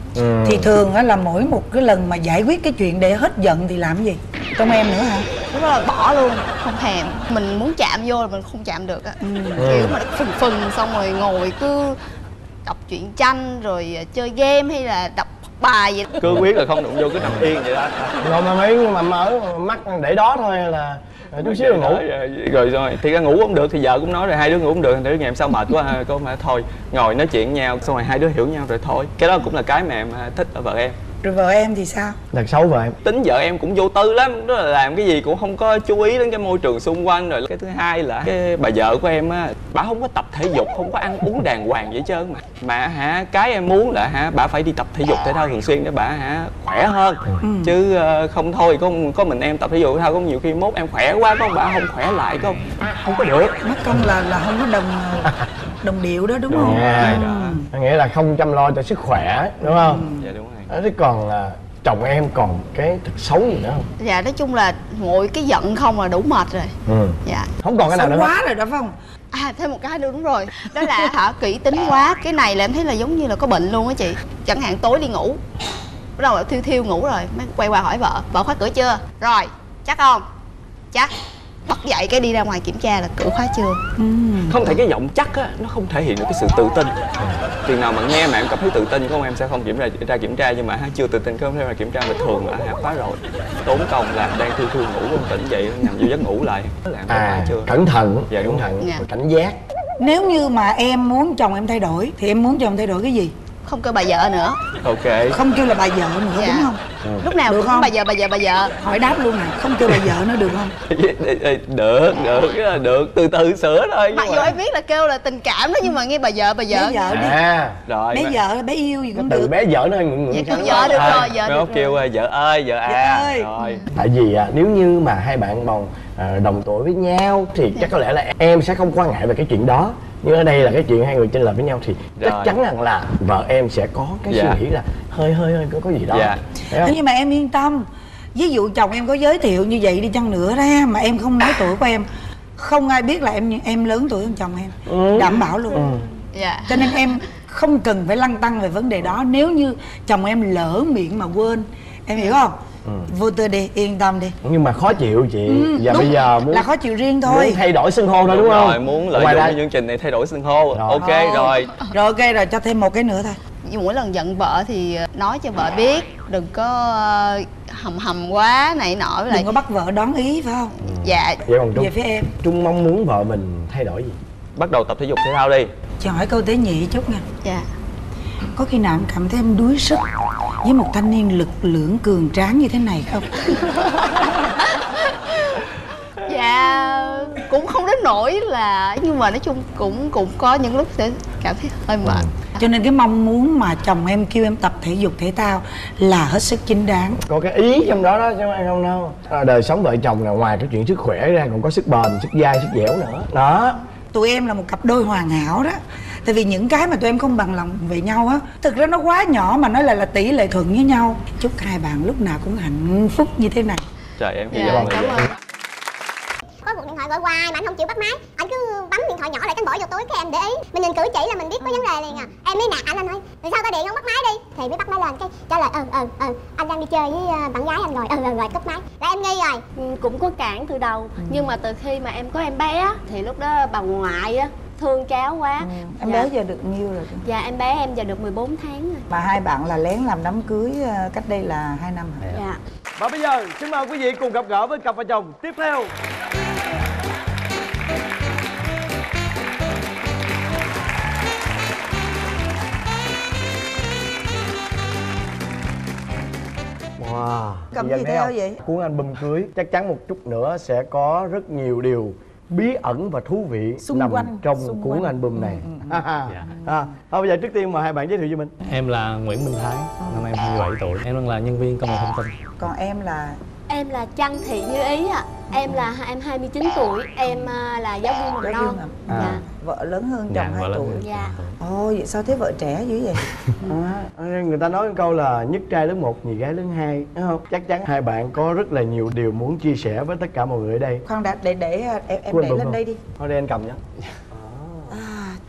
Thì thường á là mỗi một cái lần mà giải quyết cái chuyện để hết giận thì làm gì? Trong em nữa hả? Lúc đó là bỏ luôn, không thèm. Mình muốn chạm vô là mình không chạm được á. Kiểu mà nó phừng xong rồi ngồi cứ đọc truyện tranh rồi chơi game hay là đọc bài vậy. Cứ quyết là không đụng vô, cứ nằm yên vậy đó. Rồi mà mấy mà mở mắt để đó thôi là chút xíu rồi ngủ. Rồi thì ra ngủ không được thì vợ cũng nói rồi, hai đứa ngủ không được, đứa ngày hôm sau mệt quá con mà thôi ngồi nói chuyện với nhau xong rồi hai đứa hiểu nhau rồi thôi. Cái đó cũng là cái mà em thích ở vợ em. Rồi vợ em thì sao? Tật xấu vợ em. Tính vợ em cũng vô tư lắm, đó là làm cái gì cũng không có chú ý đến cái môi trường xung quanh. Rồi cái thứ hai là cái bà vợ của em á, bả không có tập thể dục, không có ăn uống đàng hoàng vậy trơn mà cái em muốn là bả phải đi tập thể dục thể thao thường xuyên để bả khỏe hơn. Chứ không thôi có mình em tập thể dục thể thao, có nhiều khi mốt em khỏe quá con bả không khỏe lại không có được. Mắt con là không có đồng điệu đó đúng không? Nghĩa là không chăm lo cho sức khỏe đúng không? Dạ đúng rồi. Thế còn chồng em còn cái tật xấu gì nữa không? Dạ nói chung là ngồi cái giận không là đủ mệt rồi. Dạ. Không còn cái nào nữa quá rồi đó phải không? Thêm một cái nữa đúng rồi. Đó là kỹ tính quá. Cái này là em thấy là giống như là có bệnh luôn á chị. Chẳng hạn tối đi ngủ, bắt đầu là thiêu ngủ rồi mới quay qua hỏi vợ khóa cửa chưa? Rồi, chắc không? Chắc. Bắt dậy cái đi ra ngoài kiểm tra là cửa khóa chưa. Không thể cái giọng chắc á, nó không thể hiện được cái sự tự tin. Chừng nào mà nghe mà em cảm thấy tự tin không em sẽ không kiểm tra nhưng mà chưa tự tin không thể kiểm tra, mà thường là khóa rồi. Tốn công là đang thiêu ngủ không tỉnh dậy nằm vô giấc ngủ lại làm khóa chưa. Cẩn thận. Dạ đúng rồi. Cảnh giác. Nếu như mà em muốn chồng em thay đổi thì em muốn chồng thay đổi cái gì? Không kêu bà vợ nữa. Ok. Không kêu là bà vợ nữa đúng không? Lúc nào được cũng không? bà vợ. Hỏi đáp luôn nè, không kêu bà vợ nữa được không? Được, từ từ sửa thôi. Mặc dù em biết là kêu là tình cảm đó nhưng mà nghe bà vợ Bé đi. Rồi. Bé vợ, bé yêu gì cũng từ được. bé vợ nó hơi ngượng Vậy kêu vợ được rồi, vợ được kêu rồi. vợ ơi, vợ ơi. Rồi. Tại vì nếu như mà hai bạn đồng tuổi với nhau thì chắc có lẽ là em sẽ không quan ngại về cái chuyện đó. Nhưng ở đây là cái chuyện hai người chênh lệch với nhau thì chắc chắn rằng là vợ em sẽ có cái suy nghĩ là hơi có gì đó. Thế nhưng mà em yên tâm, ví dụ chồng em có giới thiệu như vậy đi chăng nữa đó mà em không nói tuổi của em, không ai biết là em lớn tuổi hơn chồng em, đảm bảo luôn. Cho nên em không cần phải lăn tăn về vấn đề đó. Nếu như chồng em lỡ miệng mà quên, em hiểu không? Vô tư đi, yên tâm đi. Nhưng mà khó chịu chị. Và bây giờ muốn là khó chịu riêng thôi, muốn thay đổi xưng hô thôi đúng không? Rồi, muốn lợi dụng cái chương trình này thay đổi xưng hô. Ok rồi. Rồi ok rồi, cho thêm một cái nữa thôi. Mỗi lần giận vợ thì nói cho vợ biết, đừng có hầm quá này nọ. Đừng có bắt vợ đón ý phải không? Dạ. Vậy còn Trung? Về phía em, Trung mong muốn vợ mình thay đổi gì? Bắt đầu tập thể dục thể thao đi. cho hỏi câu tế nhị chút nha. Dạ. Có khi nào em cảm thấy em đuối sức với một thanh niên lực lưỡng cường tráng như thế này không? Dạ cũng không đến nỗi là, nhưng mà nói chung cũng có những lúc sẽ cảm thấy hơi mệt. Cho nên cái mong muốn mà chồng em kêu em tập thể dục thể thao là hết sức chính đáng. Có cái ý trong đó đó chứ không ai không đâu. Đời sống vợ chồng là ngoài cái chuyện sức khỏe ra còn có sức bền, sức dai, sức dẻo nữa. Đó. Tụi em là một cặp đôi hoàn hảo đó. Tại vì những cái mà tụi em không bằng lòng về nhau á, thực ra nó quá nhỏ mà nói là tỷ lệ thuận với nhau. Chúc hai bạn lúc nào cũng hạnh phúc như thế này. Trời em Dạ, cảm ơn. Có cuộc điện thoại gọi hoài mà anh không chịu bắt máy, anh cứ bấm điện thoại nhỏ lại, anh bỏ vô túi, cái em để ý, mình nhìn cử chỉ là mình biết có vấn đề liền à. Em mới nạt anh ơi, vì sao ta điện không bắt máy đi, thì mới bắt máy lên cái trả lời anh đang đi chơi với bạn gái anh rồi, rồi cúp máy, là em nghi rồi. Cũng có cản từ đầu, nhưng mà từ khi mà em có em bé á, thì lúc đó bà ngoại á thương cháu quá. Em bé giờ được nhiêu rồi? Dạ em bé em giờ được 14 tháng rồi. Mà hai bạn là lén làm đám cưới cách đây là 2 năm hả? Dạ. Và bây giờ xin mời quý vị cùng gặp gỡ với cặp vợ chồng tiếp theo. Wow. Cầm gì theo vậy? Cuốn album cưới. Chắc chắn một chút nữa sẽ có rất nhiều điều bí ẩn và thú vị nằm trong cuốn album này. Bây giờ trước tiên mời hai bạn giới thiệu cho mình. Em là Nguyễn Minh Thái, năm nay em 27 tuổi. Em đang là nhân viên công nghệ thông tin. Còn em là? Em là Trăng Thị Như Ý ạ. Em 29 tuổi, em là giáo viên mầm non. Dạ. Vợ lớn hơn chồng 2 tuổi. Dạ. Ồ, vậy sao thế vợ trẻ dữ vậy? Người ta nói câu là nhất trai lớn 1, nhì gái lớn 2, đúng không? Chắc chắn hai bạn có rất là nhiều điều muốn chia sẻ với tất cả mọi người ở đây. Khoan đã, để em đẩy lên đây đi. Thôi đây anh cầm nhé.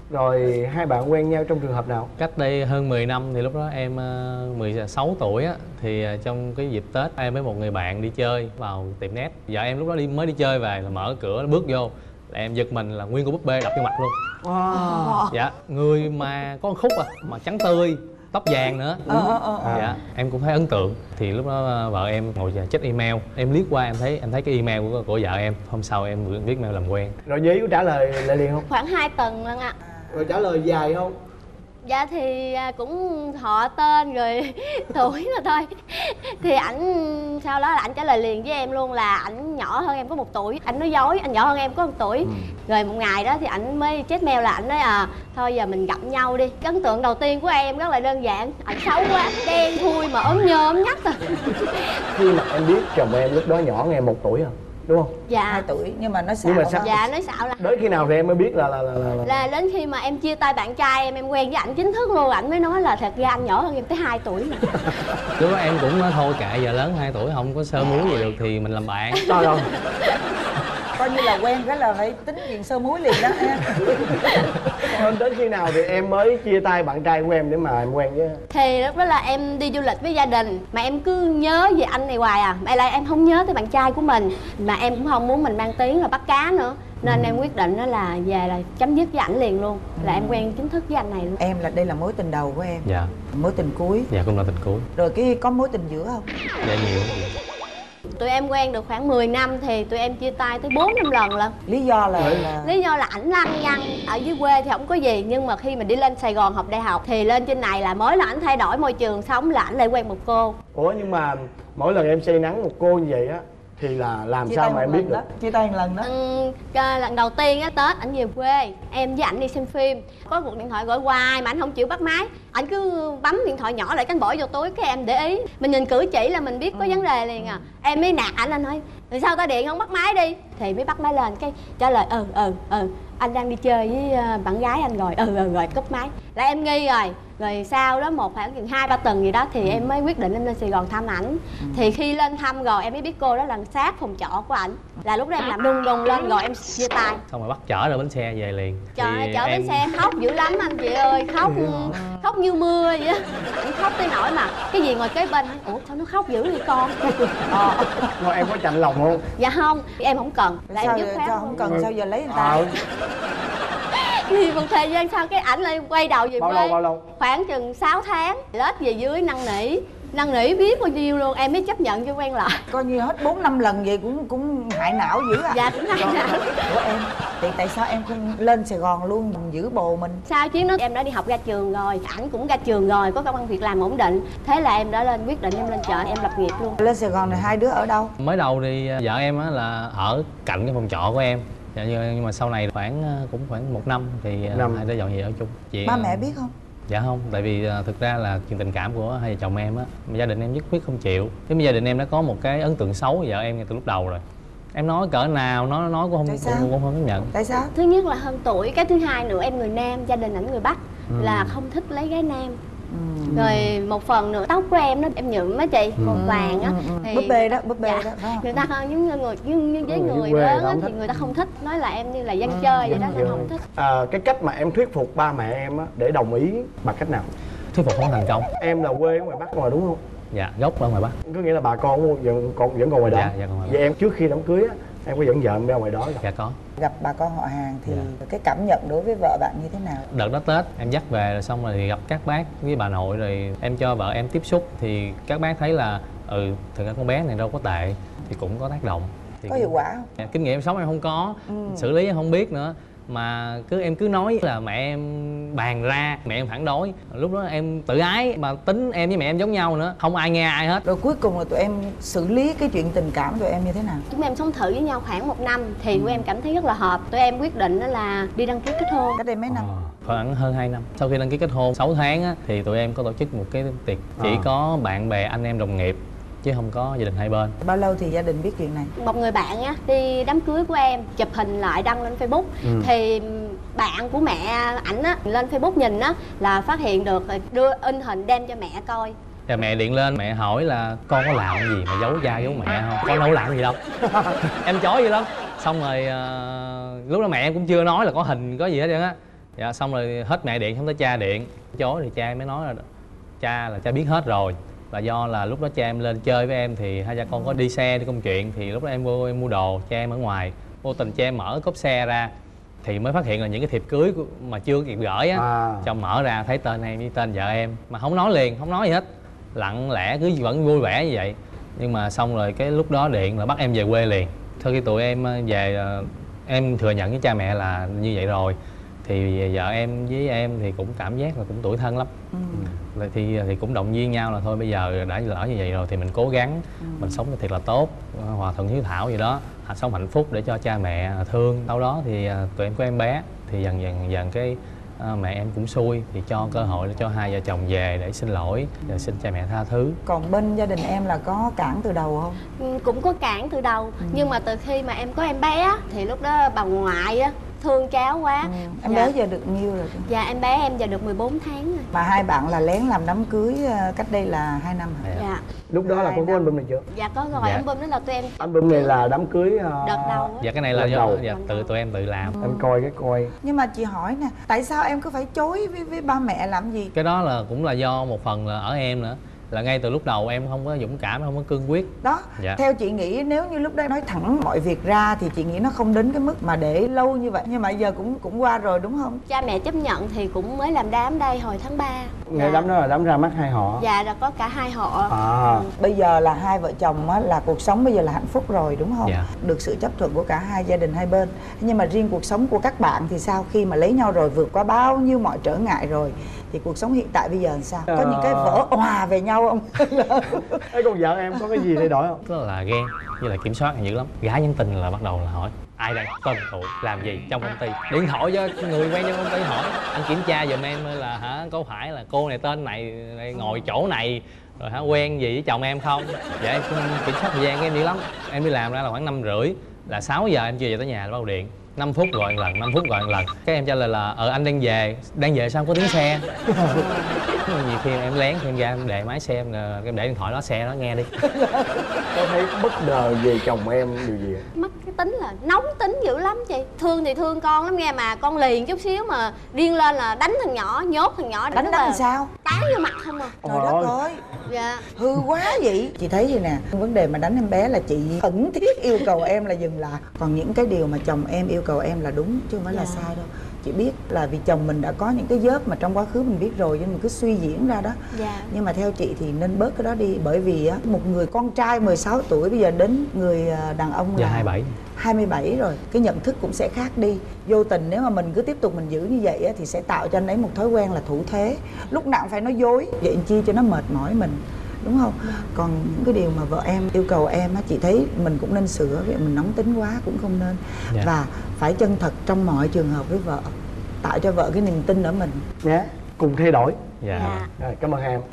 Rồi hai bạn quen nhau trong trường hợp nào? Cách đây hơn 10 năm thì lúc đó em 16 tuổi á, thì trong cái dịp Tết em với một người bạn đi chơi vào tiệm net. Vợ em lúc đó mới đi chơi về là mở cửa bước vô là em giật mình là nguyên con búp bê đập vô mặt luôn. Dạ, người mà có một khúc mà trắng tươi, tóc vàng nữa. Dạ, em cũng thấy ấn tượng. Thì lúc đó vợ em ngồi check email, em liếc qua em thấy cái email của vợ em. Hôm sau em viết mail làm quen. Rồi Nhi có trả lời lại liền không? Khoảng 2 tuần lận ạ. Rồi trả lời dài không? Dạ thì cũng họ tên rồi tuổi là thôi. Thì ảnh sau đó là ảnh trả lời liền với em luôn là ảnh nhỏ hơn em có 1 tuổi. Ảnh nói dối, anh nhỏ hơn em có 1 tuổi. Rồi một ngày đó thì ảnh mới check mail là ảnh nói thôi giờ mình gặp nhau đi. Cái ấn tượng đầu tiên của em rất là đơn giản. Ảnh xấu quá, đen thui mà ốm nhơ ốm nhách à. Khi mà em biết chồng em lúc đó nhỏ hơn em 1 tuổi à? Đúng không? Dạ 2 tuổi nhưng mà nó xạo. Dạ nói xạo là đến khi nào thì em mới biết là đến khi mà em chia tay bạn trai em quen với ảnh chính thức luôn, ảnh mới nói là thật ra anh nhỏ hơn em tới 2 tuổi mà. Lúc đó em cũng nói thôi kệ, giờ lớn 2 tuổi không có sơ muối gì được thì mình làm bạn. Trời ơi, coi như là quen cái là phải tính chuyện sơ muối liền đó em. Còn đến khi nào thì em mới chia tay bạn trai của em để mà em quen với? Thì lúc đó là em đi du lịch với gia đình mà em cứ nhớ về anh này hoài à. Mà lại em không nhớ tới bạn trai của mình, mà em cũng không muốn mình mang tiếng là bắt cá nữa. Nên em quyết định đó là về là chấm dứt với ảnh liền luôn. Là em quen chính thức với anh này luôn. Em là đây là mối tình đầu của em? Dạ. Mối tình cuối? Dạ cũng là tình cuối. Rồi cái có mối tình giữa không? Dạ nhiều. Tụi em quen được khoảng 10 năm thì tụi em chia tay tới 4-5 lần lận. Lý do là Lý do là ảnh lăng nhăng. Ở dưới quê thì không có gì, nhưng mà khi mình đi lên Sài Gòn học đại học thì lên trên này là mới là ảnh thay đổi môi trường sống là ảnh lại quen một cô. Ủa nhưng mà mỗi lần em say nắng một cô như vậy á thì là làm chia sao mà em biết được? Chia tay một lần đó. Lần đầu tiên á, Tết ảnh về quê, em với ảnh đi xem phim. Có cuộc điện thoại gọi hoài mà ảnh không chịu bắt máy. Ảnh cứ bấm điện thoại nhỏ lại cánh bỏ vô túi, cái em để ý. Mình nhìn cử chỉ là mình biết có vấn đề liền à. Em mới nạt ảnh, anh nói rồi sao ta điện không bắt máy đi. Thì mới bắt máy lên, cái trả lời anh đang đi chơi với bạn gái anh rồi. Rồi cúp máy. Là em nghi rồi. Rồi sau đó khoảng chừng 2-3 tuần gì đó thì em mới quyết định em lên Sài Gòn thăm ảnh. Thì khi lên thăm rồi em mới biết cô đó là sát phòng trọ của ảnh. Là lúc đó em làm đùng đùng lên rồi em chia tay. Xong rồi bắt chở ra bến xe về liền. Trời, chở bến xe khóc dữ lắm anh chị ơi. Khóc như mưa vậy á. Anh khóc tới nỗi mà cái gì ngồi kế bên, ủa sao nó khóc dữ vậy con. Rồi em có chạnh lòng không? Dạ không, em không cần. Là sao em dứt khoát sao không cần, sao giờ lấy người ta? Thì một thời gian sau cái ảnh lại quay đầu về quê. Bao lâu? Khoảng chừng 6 tháng. Lết về dưới năn nỉ biết bao nhiêu luôn, em mới chấp nhận cho quen lại. Coi như hết 4-5 lần vậy cũng hại não dữ à? Dạ cũng hại não. Ủa em, thì tại sao em không lên Sài Gòn luôn giữ bồ mình? Sau chuyến đó em đã đi học ra trường rồi, ảnh cũng ra trường rồi, có công ăn việc làm ổn định. Thế là em đã quyết định em lên chợ em lập nghiệp luôn. Lên Sài Gòn này hai đứa ở đâu? Mới đầu thì vợ em á là ở cạnh cái phòng trọ của em. Dạ, nhưng mà sau này cũng khoảng 1 năm thì hai đứa dọn về ở chung. Ba mẹ biết không? Dạ không, tại vì thực ra là chuyện tình cảm của hai vợ chồng em á, gia đình em nhất quyết không chịu. Thế mà gia đình em đã có một cái ấn tượng xấu với vợ em ngay từ lúc đầu rồi. Em nói cỡ nào nó nói cũng không nhận. Tại sao? Thứ nhất là hơn tuổi, cái thứ hai nữa em người Nam, gia đình ảnh người Bắc là không thích lấy gái Nam. Rồi một phần nữa tóc của em nó em nhuộm á chị, màu vàng á. Búp bê đó, búp bê đó. Người ta hơn những người với người lớn á thì người ta không thích, nói là em như là dân chơi vậy đó, nên không thích. Cái cách mà em thuyết phục ba mẹ em á để đồng ý bằng cách nào? Thuyết phục không thành công. Em là quê ở ngoài Bắc mà đúng không? Dạ, gốc ở ngoài Bắc. Có nghĩa là bà con vẫn còn ngoài đó. Dạ, còn ngoài Bắc. Vậy em trước khi đám cưới á, em có dẫn vợ em ra ngoài đó không? Dạ có. Gặp bà con họ hàng thì cái cảm nhận đối với vợ bạn như thế nào? Đợt đó Tết em dắt về rồi xong rồi thì gặp các bác với bà nội, rồi em cho vợ em tiếp xúc thì các bác thấy là thực ra con bé này đâu có tệ, thì cũng có tác động. Thì có hiệu quả không? Kinh nghiệm em sống em không có, xử lý em không biết nữa. Mà em cứ nói là mẹ em bàn ra, mẹ em phản đối. Lúc đó em tự ái, mà tính em với mẹ em giống nhau nữa, không ai nghe ai hết. Rồi cuối cùng là tụi em xử lý cái chuyện tình cảm tụi em như thế nào? Chúng em sống thử với nhau khoảng 1 năm thì tụi em cảm thấy rất là hợp. Tụi em quyết định đó là đi đăng ký kết hôn. Cách đây mấy năm? Khoảng hơn 2 năm. Sau khi đăng ký kết hôn 6 tháng á, thì tụi em có tổ chức một cái tiệc chỉ có bạn bè, anh em, đồng nghiệp, chứ không có gia đình hai bên. Bao lâu thì gia đình biết chuyện này? Một người bạn á đi đám cưới của em chụp hình lại đăng lên Facebook. Thì bạn của mẹ ảnh á lên Facebook nhìn á là phát hiện được, đưa in hình đem cho mẹ coi. Và mẹ điện lên, mẹ hỏi là con có làm gì mà giấu cha giấu mẹ không? Con đâu làm gì đâu. Em chối vậy lắm. Xong rồi lúc đó mẹ em cũng chưa nói là có hình có gì hết trơn á. Dạ xong rồi hết mẹ điện, xong tới cha điện. Chối thì cha em mới nói là cha biết hết rồi. Là do là lúc đó cha em lên chơi với em thì hai cha con có đi xe đi công chuyện, thì lúc đó em vô em mua đồ, cha em ở ngoài, vô tình cha em mở cốp xe ra thì mới phát hiện là những cái thiệp cưới mà chưa kịp gửi á. Chồng mở ra thấy tên em với tên vợ em mà không nói liền, không nói gì hết, lặng lẽ cứ vẫn vui vẻ như vậy. Nhưng mà xong rồi cái lúc đó điện là bắt em về quê liền. Sau khi tụi em về, em thừa nhận với cha mẹ là như vậy rồi, thì vợ em với em thì cũng cảm giác là cũng tủi thân lắm. Thì cũng động viên nhau là thôi bây giờ đã lỡ như vậy rồi thì mình cố gắng, mình sống thiệt là tốt, hòa thuận hiếu thảo gì đó, sống hạnh phúc để cho cha mẹ thương. Sau đó thì tụi em có em bé, thì dần cái mẹ em cũng xui thì cho cơ hội để cho hai vợ chồng về để xin lỗi, để xin cha mẹ tha thứ. Còn bên gia đình em là có cản từ đầu không? Cũng có cản từ đầu, nhưng mà từ khi mà em có em bé thì lúc đó bà ngoại á thương cháu quá. Em bé giờ được nhiêu rồi? Dạ em bé em giờ được 14 tháng rồi. Mà hai bạn là lén làm đám cưới cách đây là 2 năm hả? Dạ. Lúc đó là có album này chưa? Dạ có rồi, album đó là tụi em. Album này là đám cưới đợt đầu. Dạ cái này là do tụi em tự làm. Em coi. Nhưng mà chị hỏi nè, tại sao em cứ phải chối với ba mẹ làm gì? Cái đó là cũng là do một phần là ở em nữa, là ngay từ lúc đầu em không có dũng cảm, không có cương quyết đó. Theo chị nghĩ nếu như lúc đó nói thẳng mọi việc ra thì chị nghĩ nó không đến cái mức mà để lâu như vậy. Nhưng mà giờ cũng qua rồi đúng không? Cha mẹ chấp nhận thì cũng mới làm đám đây hồi tháng 3. Ngày đám đó là đám ra mắt hai họ. Dạ là có cả hai họ. Bây giờ là hai vợ chồng á, là cuộc sống bây giờ là hạnh phúc rồi đúng không? Được sự chấp thuận của cả hai gia đình hai bên. Nhưng mà riêng cuộc sống của các bạn thì sao? Khi mà lấy nhau rồi, vượt qua bao nhiêu mọi trở ngại rồi, thì cuộc sống hiện tại bây giờ làm sao? Có những cái vỡ òa về nhau không? Thế còn vợ em có cái gì thay đổi không? Rất là ghen, như là kiểm soát dữ lắm. Gái nhắn tin là bắt đầu là hỏi ai đây, tên tuổi, làm gì trong công ty, điện thoại cho người quen trong công ty hỏi anh kiểm tra giùm em là có phải là cô này tên này ngồi chỗ này rồi quen gì với chồng em không. Dạ em kiểm soát thời gian em dữ lắm. Em đi làm ra là khoảng 5:30, là 6 giờ em chưa về tới nhà là bắt đầu điện. 5 phút gọi một lần, 5 phút gọi một lần. Cái em trả lời là anh đang về sao không có tiếng xe. Nhiều khi em lén thì em ra em để máy xe em để điện thoại đó xe đó nghe đi. Có thấy bất ngờ về chồng em điều gì? Mất cái tính là nóng tính dữ lắm chị. Thương thì thương con lắm nghe, mà con liền chút xíu mà điên lên là đánh thằng nhỏ, nhốt thằng nhỏ. Đánh làm sao? Tán vô mặt không à. Trời đất ơi. Dạ. Hư quá vậy. Chị thấy gì nè, vấn đề mà đánh em bé là chị khẩn thiết yêu cầu em là dừng lại. Còn những cái điều mà chồng em yêu cầu em là đúng chứ không phải là sai đâu. Chị biết là vì chồng mình đã có những cái vết mà trong quá khứ mình biết rồi, nhưng mình cứ suy diễn ra đó. Nhưng mà theo chị thì nên bớt cái đó đi. Bởi vì á, một người con trai 16 tuổi bây giờ đến người đàn ông là 27 rồi, cái nhận thức cũng sẽ khác đi. Vô tình nếu mà mình cứ tiếp tục mình giữ như vậy á, thì sẽ tạo cho anh ấy một thói quen là thủ thế, lúc nào cũng phải nói dối, vậy chi cho nó mệt mỏi mình, đúng không? Còn những cái điều mà vợ em yêu cầu em á, chị thấy mình cũng nên sửa. Vậy mình nóng tính quá cũng không nên. Và phải chân thật trong mọi trường hợp với vợ, tạo cho vợ cái niềm tin ở mình nhé. Cùng thay đổi. Rồi, cảm ơn em.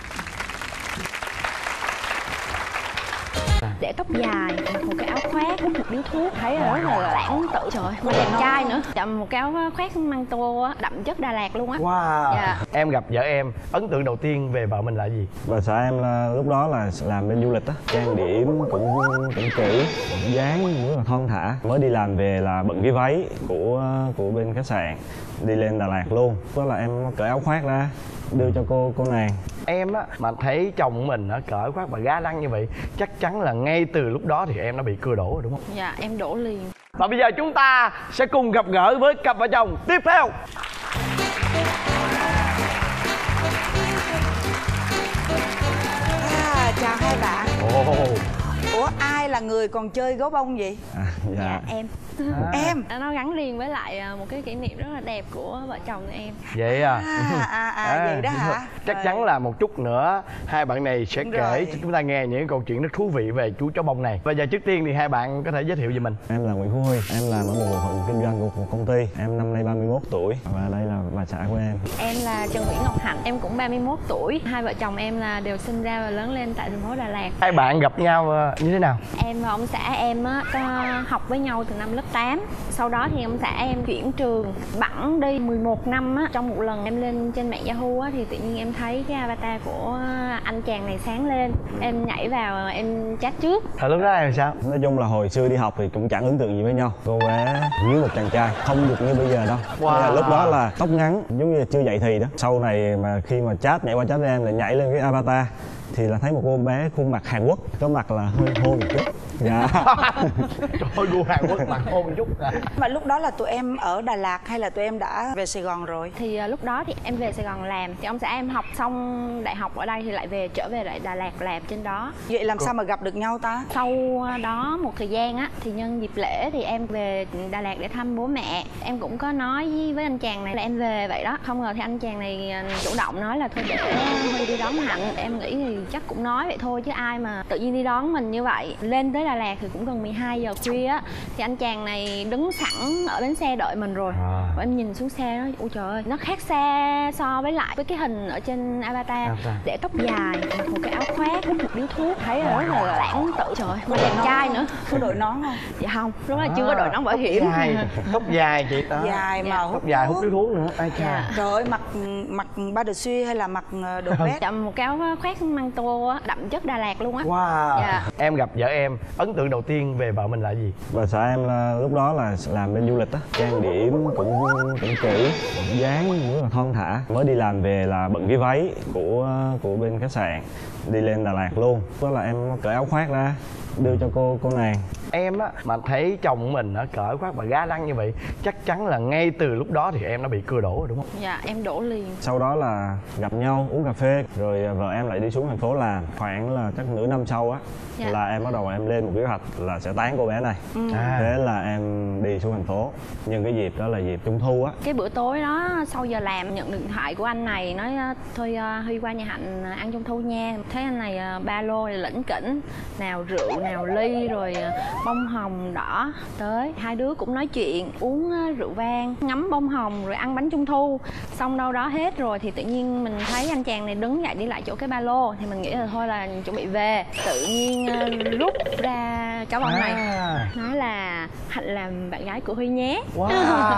Để tóc dài, mặc một cái áo khoác, hút một điếu thuốc, thấy rất là lãng tự. Trời ơi, mà đẹp trai nữa. Chậm một cái áo khoác măng tô á, đậm chất Đà Lạt luôn á. Em gặp vợ em, ấn tượng đầu tiên về vợ mình là gì? Bà xã em là lúc đó là làm bên du lịch á, trang điểm cũng kỹ, dáng rất là thon thả. Mới đi làm về là bận cái váy của bên khách sạn, đi lên Đà Lạt luôn. Đó là em cởi áo khoác ra đưa cho cô nàng. Em á mà thấy chồng mình á cởi khoác và ga lăng như vậy, chắc chắn là ngay từ lúc đó thì em đã bị cưa đổ rồi đúng không? Dạ em đổ liền. Và bây giờ chúng ta sẽ cùng gặp gỡ với cặp vợ chồng tiếp theo. Chào hai bạn. Ủa ai là người còn chơi gấu bông vậy? Dạ em. Em nó gắn liền với lại một cái kỷ niệm rất là đẹp của vợ chồng em. Vậy à? Vậy đó hả? Chắc chắn là một chút nữa hai bạn này sẽ kể cho chúng ta nghe những câu chuyện rất thú vị về chú chó bông này. Bây giờ trước tiên thì hai bạn có thể giới thiệu về mình. Em là Nguyễn Phú Huy, em làm ở một bộ phận kinh doanh của một công ty. Em năm nay 31 tuổi và đây là bà xã của em. Em là Trần Nguyễn Ngọc Hạnh, em cũng 31 tuổi. Hai vợ chồng em là đều sinh ra và lớn lên tại thành phố Đà Lạt. Hai bạn gặp nhau như thế nào? Em và ông xã em á có học với nhau từ năm lớp lớp 8. Sau đó thì ông xã em chuyển trường bẵng đi 11 năm á. Trong một lần em lên trên mạng Yahoo á thì tự nhiên em thấy cái avatar của anh chàng này sáng lên. Em nhảy vào em chat trước. Lúc đó em sao? Nói chung là hồi xưa đi học thì cũng chẳng ấn tượng gì với nhau. Cô bé như một chàng trai, không được như bây giờ đâu. Lúc đó là tóc ngắn, giống như là chưa dậy thì đó. Sau này mà khi mà chat nhảy qua chat em lại nhảy lên cái avatar thì là thấy một cô bé khuôn mặt Hàn Quốc, có mặt là hơi hô một chút. Dạ. Trời ơi, gu Hàn Quốc mặt hô một chút. Mà lúc đó là tụi em ở Đà Lạt hay là tụi em đã về Sài Gòn rồi? Thì lúc đó thì em về Sài Gòn làm. Thì ông xã em học xong đại học ở đây thì lại trở về lại Đà Lạt làm trên đó. Vậy làm sao mà gặp được nhau ta? Sau đó một thời gian á thì nhân dịp lễ thì em về Đà Lạt để thăm bố mẹ. Em cũng có nói với anh chàng này là em về vậy đó. Không ngờ thì anh chàng này chủ động nói là thôi để Huy đi đón Hạnh. Em nghĩ thì chắc cũng nói vậy thôi chứ ai mà tự nhiên đi đón mình như vậy. Lên tới Đà Lạt thì cũng gần 12 giờ khuya á thì anh chàng này đứng sẵn ở bến xe đợi mình rồi. Và em nhìn xuống xe nói ôi trời ơi, nó khác xa so với lại với cái hình ở trên avatar. Để tóc dài, mặc một cái áo khoác, hút một điếu thuốc, thấy là rất là lãng tự. Trời ơi, mà đẹp trai nữa. Có đội nón không? Dạ không, lúc đó chưa có đội nón bảo hiểm. Tóc dài chị đó. Dài mà tóc dài hút điếu thuốc nữa. Ai chà. Trời ơi, mặc ba đờ suy hay là mặc đồ vest? Dạ, một cái áo khoác măng tô á, đậm chất Đà Lạt luôn á. Wow. Dạ. Em gặp vợ em, ấn tượng đầu tiên về vợ mình là gì? Bà xã em là lúc đó là làm bên du lịch á, trang điểm cũng kỹ, dáng rất là thon thả. Mới đi làm về là bận cái váy của bên khách sạn, đi lên Đà Lạt luôn. Đó là em cởi áo khoác ra đưa cho cô nàng. Em á mà thấy chồng mình ở cởi áo khoác và ga lăng như vậy, chắc chắn là ngay từ lúc đó thì em đã bị cưa đổ rồi đúng không? Dạ, em đổ liền. Sau đó là gặp nhau uống cà phê, rồi vợ em lại đi xuống thành phố làm. Khoảng là chắc nửa năm sau á là em bắt đầu em lên một kế hoạch là sẽ tán cô bé này. Thế là em đi xuống thành phố. Nhưng cái dịp đó là dịp Trung Thu á. Cái bữa tối đó sau giờ làm nhận điện thoại của anh này nói thôi Huy qua nhà Hạnh ăn Trung Thu nha. Thấy anh này ba lô lỉnh kỉnh, nào rượu nào ly rồi bông hồng đỏ tới. Hai đứa cũng nói chuyện, uống rượu vang, ngắm bông hồng rồi ăn bánh Trung Thu. Xong đâu đó hết rồi thì tự nhiên mình thấy anh chàng này đứng dậy đi lại chỗ cái ba lô. Thì mình nghĩ là thôi là chuẩn bị về. Tự nhiên rút ra cái bông này, nói là Hạnh làm bạn gái của Huy nhé. Wow.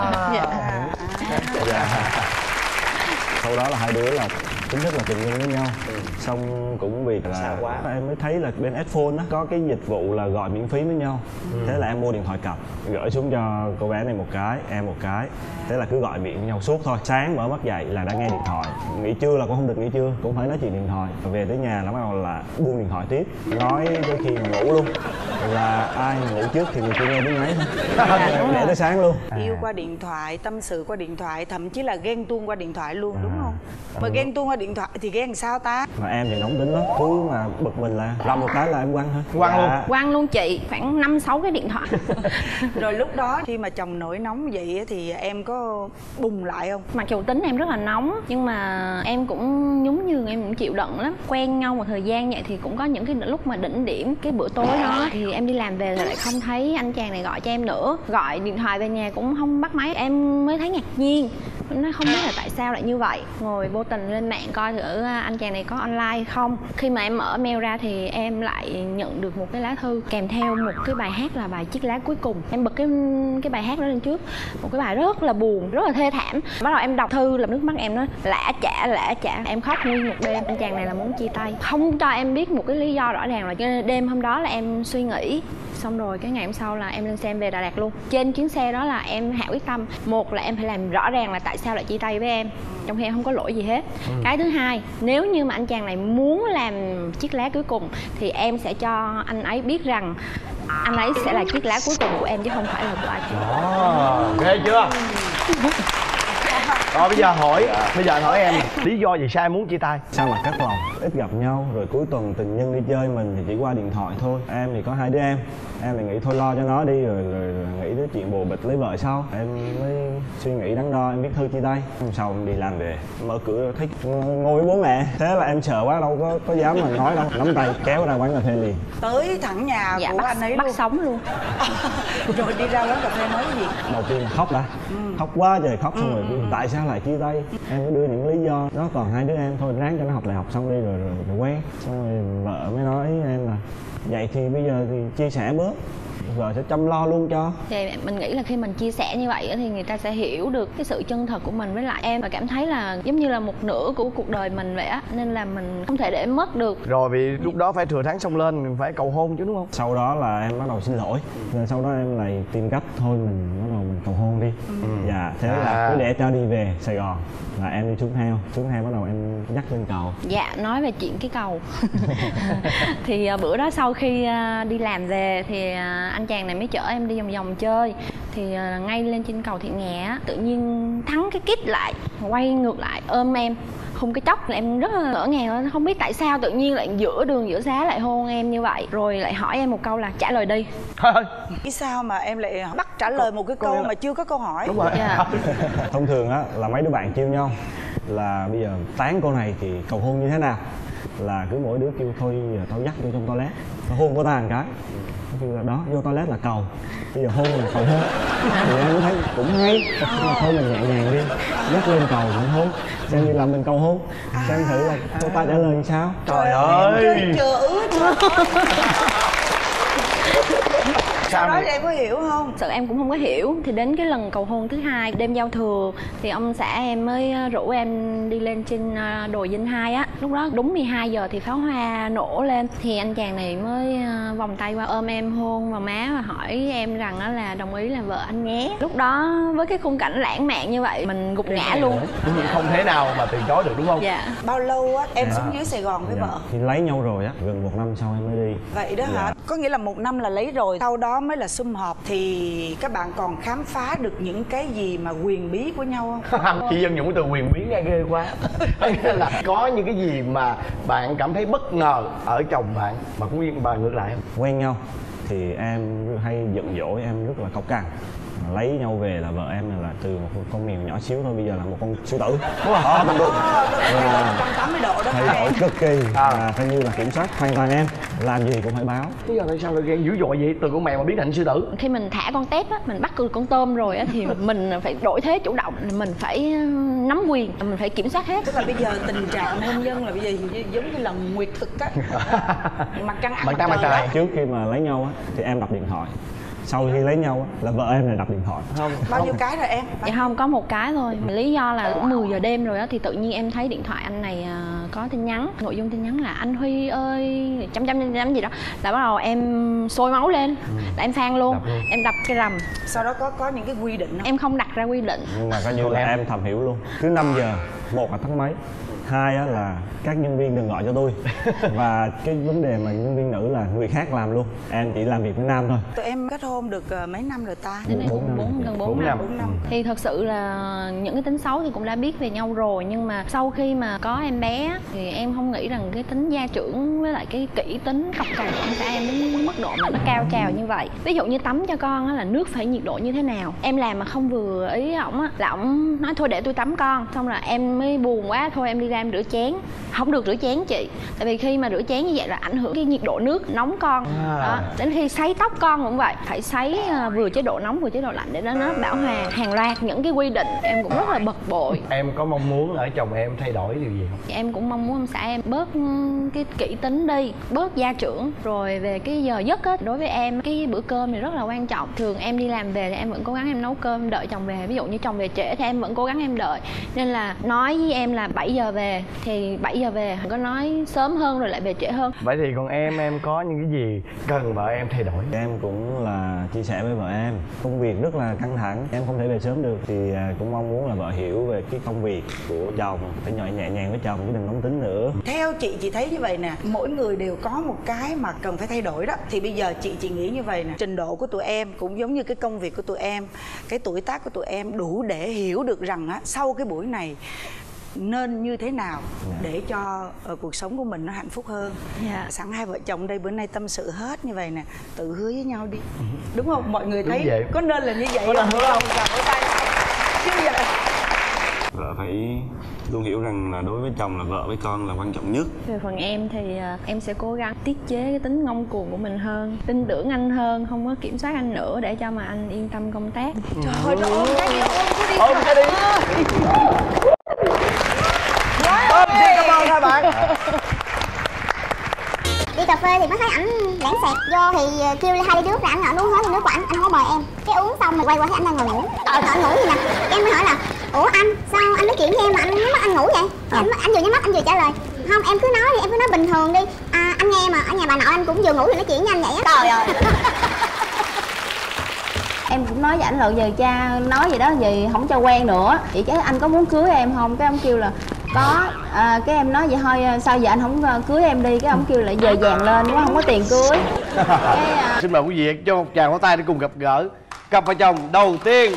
Sau đó là hai đứa là chính thức là tình nhân với nhau. Xong cũng vì là em mới thấy là bên Sphone á có cái dịch vụ là gọi miễn phí với nhau. Thế là em mua điện thoại cặp gửi xuống cho cô bé này một cái, em một cái. Thế là cứ gọi miệng với nhau suốt thôi. Sáng mở mắt dậy là đã nghe điện thoại, nghỉ trưa là cũng không được nghỉ trưa, cũng phải nói chuyện điện thoại. Rồi về tới nhà là bắt đầu là buông điện thoại tiếp, nói tới khi mà ngủ luôn, là ai ngủ trước thì người kia nghe tiếng ấy thôi. Để tới sáng luôn. Yêu qua điện thoại, tâm sự qua điện thoại, thậm chí là ghen tuông qua điện thoại luôn đúng không? Mà ghen tuông qua điện thoại thì ghen sao ta? Mà em thì nóng tính lắm, cứ mà bực mình là làm một cái là em quăng thôi. Quăng luôn. Quăng luôn chị, khoảng 5-6 cái điện thoại. Rồi lúc đó khi mà chồng nổi nóng vậy thì em có bùng lại không? Mặc dù tính em rất là nóng nhưng mà em cũng nhún nhường, em cũng chịu đựng lắm. Quen nhau một thời gian vậy thì cũng có những cái lúc mà đỉnh điểm. Cái bữa tối đó thì em đi làm về rồi lại không thấy anh chàng này gọi cho em nữa. Gọi điện thoại về nhà cũng không bắt máy. Em mới thấy ngạc nhiên, nó không biết là tại sao lại như vậy. Ngồi vô tình lên mạng coi thử anh chàng này có online không. Khi mà em mở mail ra thì em lại nhận được một cái lá thư kèm theo một cái bài hát là bài Chiếc Lá Cuối Cùng. Em bật cái bài hát đó lên trước, một cái bài rất là buồn, rất là thê thảm. Bắt đầu em đọc thư làm nước mắt em nó lã chả. Em khóc nguyên một đêm. Anh chàng này là muốn chia tay, không cho em biết một cái lý do rõ ràng. Là cái đêm hôm đó là em suy nghĩ. Xong rồi cái ngày hôm sau là em lên xe em về Đà Lạt luôn. Trên chuyến xe đó là em hạ quyết tâm, một là em phải làm rõ ràng là tại sao lại chia tay với em, trong khi em không có lỗi gì hết. Cái thứ hai, nếu như mà anh chàng này muốn làm chiếc lá cuối cùng thì em sẽ cho anh ấy biết rằng anh ấy sẽ là chiếc lá cuối cùng của em chứ không phải là của ai khác. Ghê chưa? Rồi bây giờ anh hỏi em lý do vì sao em muốn chia tay? Sao mà cắt lòng, ít gặp nhau, rồi cuối tuần tình nhân đi chơi mình thì chỉ qua điện thoại thôi. Em thì có 2 đứa em thì nghĩ thôi lo cho nó đi, rồi nghĩ tới chuyện bồ bịch lấy vợ sau. Em mới suy nghĩ đắn đo, em viết thư chia tay. Hôm sau em đi làm về, mở cửa thấy ngồi với bố mẹ. Thế là em sợ quá, đâu có dám mà nói đâu. Nắm tay kéo ra quán cà phê liền. Tới thẳng nhà của anh ấy bắt luôn. sống luôn. Rồi đi ra quán cà phê nói cái gì? Đầu tiên là khóc đã. Khóc quá trời khóc, xong rồi tại sao lại chia tay. Em mới đưa những lý do đó, còn 2 đứa em thôi ráng cho nó học đại học xong đi rồi quen. Xong rồi vợ mới nói em là vậy thì bây giờ thì chia sẻ bớt, vợ sẽ chăm lo luôn cho. Thì mình nghĩ là khi mình chia sẻ như vậy thì người ta sẽ hiểu được cái sự chân thật của mình với lại em, và cảm thấy là giống như là một nửa của cuộc đời mình vậy á, nên là mình không thể để mất được. Rồi vì lúc đó phải thừa thắng xông lên, mình phải cầu hôn chứ đúng không? Sau đó là em bắt đầu xin lỗi, rồi sau đó em lại tìm cách thôi mình bắt đầu mình cầu hôn đi. Dạ, thế là cứ để cho đi về Sài Gòn là em đi xuống theo bắt đầu em dắt lên cầu. Dạ, nói về chuyện cái cầu thì bữa đó sau khi đi làm về thì anh chàng này mới chở em đi vòng vòng chơi. Thì ngay lên trên cầu Thị Nghè á, tự nhiên Thắng cái kít lại, quay ngược lại ôm em hôn cái chốc, là em rất là ngỡ ngàng, không biết tại sao tự nhiên lại giữa đường giữa xá lại hôn em như vậy, rồi lại hỏi em một câu là trả lời đi. Cái sao mà em lại bắt trả lời một cái câu mà chưa có câu hỏi? Đúng rồi. Dạ. Thông thường á là mấy đứa bạn chiêu nhau là bây giờ tán cô này thì cầu hôn như thế nào, là cứ mỗi đứa kêu thôi giờ tao dắt vô trong toilet tao hôn cô ta một cái, kêu là đó vô toilet là cầu, bây giờ hôn là cầu hôn. Thì em thấy cũng hay, nhưng mà thôi mình nhẹ nhàng đi, dắt lên cầu mình hôn xem như là mình cầu hôn, xem thử là cô ta trả lời như sao. Trời ơi, Sau đó thì em có hiểu không? Sự em cũng không có hiểu. Thì đến cái lần cầu hôn thứ hai, đêm giao thừa, thì ông xã em mới rủ em đi lên trên đồi Dinh 2 á. Lúc đó đúng 12 giờ thì pháo hoa nổ lên. Thì anh chàng này mới vòng tay qua ôm em hôn vào má và hỏi em rằng đó là đồng ý là vợ anh nhé. Lúc đó với cái khung cảnh lãng mạn như vậy mình gục ngã luôn. Không thể nào mà từ chối được đúng không? Dạ. Bao lâu á em xuống dưới Sài Gòn với vợ? Thì lấy nhau rồi á, gần 1 năm sau em mới đi. Vậy đó hả? Có nghĩa là 1 năm là lấy rồi, sau đó mới là sum họp. Thì các bạn còn khám phá được những cái gì mà quyền bí của nhau không? Chị Dân dùng cái từ quyền bí nghe ghê quá. Là có những cái gì mà bạn cảm thấy bất ngờ ở chồng bạn mà cũng như bà ngược lại không? Quen nhau thì em hay giận dỗi, em rất là cọc cằn. Lấy nhau về là vợ em là từ một con mèo nhỏ xíu thôi bây giờ là một con sư tử. Đúng không? Đúng rồi. 180 độ đó. Thay đổi cực kỳ, coi như là kiểm soát hoàn toàn em, làm gì cũng phải báo. Bây giờ tại sao lại ghen dữ dội vậy? Từ con mèo mà biến thành sư tử. Khi mình thả con tép á, mình bắt được con tôm rồi á thì mình phải đổi thế chủ động, mình phải nắm quyền, mình phải kiểm soát hết. Tức là bây giờ tình trạng hôn nhân là bây giờ giống như là nguyệt thực á. Mặt trăng ăn mặt trời. Trước khi mà lấy nhau á thì em đặt điện thoại. Sau khi lấy nhau á là vợ em lại đặt điện thoại. Bao nhiêu cái rồi em? Dạ không, có một cái thôi. Lý do là cũng 10 giờ đêm rồi á thì tự nhiên em thấy điện thoại anh này có tin nhắn, nội dung tin nhắn là anh Huy ơi chấm gì đó, là bắt đầu em sôi máu lên, là em phan luôn, em đập cái rầm. Sau đó có những cái quy định không? Em không đặt ra quy định, nhưng mà coi như là em thầm hiểu luôn. Cứ 5 giờ, một là tháng mấy, hai á là các nhân viên đừng gọi cho tôi. Và cái vấn đề mà nhân viên nữ là người khác làm luôn, em chỉ làm việc với nam thôi. Tụi em kết hôn được mấy năm rồi ta? Gần 4 năm. Thì thật sự là những cái tính xấu thì cũng đã biết về nhau rồi, nhưng mà sau khi mà có em bé thì em không nghĩ rằng cái tính gia trưởng với lại cái kỹ tính cọc cằn của anh xã em đến mức độ mà nó cao trào như vậy. Ví dụ như tắm cho con á là nước phải nhiệt độ như thế nào, em làm mà không vừa ý ổng á là ổng nói thôi để tôi tắm con, xong là em mới buồn quá thôi em đi ra em rửa chén. Không được rửa chén chị, tại vì khi mà rửa chén như vậy là ảnh hưởng cái nhiệt độ nước nóng con. Đó. Đến khi sấy tóc con cũng vậy, phải sấy vừa chế độ nóng vừa chế độ lạnh để nó bảo hòa. Hàng loạt những cái quy định em cũng rất là bực bội. Em có mong muốn ở chồng em thay đổi điều gì không? Em cũng mong muốn ông xã em bớt cái kỹ tính đi, bớt gia trưởng. Rồi về cái giờ giấc á, đối với em cái bữa cơm này rất là quan trọng. Thường em đi làm về thì em vẫn cố gắng em nấu cơm đợi chồng về. Ví dụ như chồng về trễ thì em vẫn cố gắng em đợi. Nên là nói với em là 7 giờ về thì 7 giờ về, không có nói sớm hơn rồi lại về trễ hơn. Vậy thì còn em có những cái gì cần vợ em thay đổi? Em cũng là chia sẻ với vợ em, công việc rất là căng thẳng, em không thể về sớm được, thì cũng mong muốn là vợ hiểu về cái công việc của chồng, phải nhẹ nhàng với chồng chứ đừng nóng tính nữa. Theo chị thấy như vậy nè, mỗi người đều có một cái mà cần phải thay đổi đó. Thì bây giờ chị nghĩ như vậy nè, trình độ của tụi em cũng giống như cái công việc của tụi em, cái tuổi tác của tụi em đủ để hiểu được rằng á, sau cái buổi này nên như thế nào để cho cuộc sống của mình nó hạnh phúc hơn. Sẵn hai vợ chồng đây bữa nay tâm sự hết như vậy nè, tự hứa với nhau đi, đúng không? Mọi người thấy vậy. Có nên là như vậy không? Chứ vậy vợ phải luôn hiểu rằng là đối với chồng là vợ với con là quan trọng nhất. Về phần em thì em sẽ cố gắng tiết chế cái tính ngông cuồng của mình hơn, tin tưởng anh hơn, không có kiểm soát anh nữa để cho mà anh yên tâm công tác. Trời ơi, ôm cái đi, ôm cái đi. Cảm ơn hai bạn. Đi cà phê thì mới thấy ảnh lãng xẹt vô thì kêu hai ly nước là anh ngồi uống hết ly nước của anh không có mời em. Cái uống xong mình quay qua thấy anh đang ngồi ngủ. Anh ngủ gì nè. Em mới hỏi là ủa anh sao anh nói chuyện với em mà anh nhắm mắt anh ngủ vậy? Anh vừa nhắm mắt anh vừa trả lời không em cứ nói đi, em cứ nói bình thường đi. Anh nghe mà ở nhà bà nội anh cũng vừa ngủ rồi nói chuyện với anh vậy á. Trời ơi. Em cũng nói với ảnh là giờ cha nói gì đó gì không cho quen nữa. Vậy cái anh có muốn cưới em không? Cái ông kêu là có. Cái em nói vậy thôi sao giờ anh không cưới em đi. Cái ông kêu là giờ vàng lên quá không có tiền cưới. Xin mời quý vị cho một tràng pháo tay để cùng gặp gỡ cặp vợ chồng đầu tiên.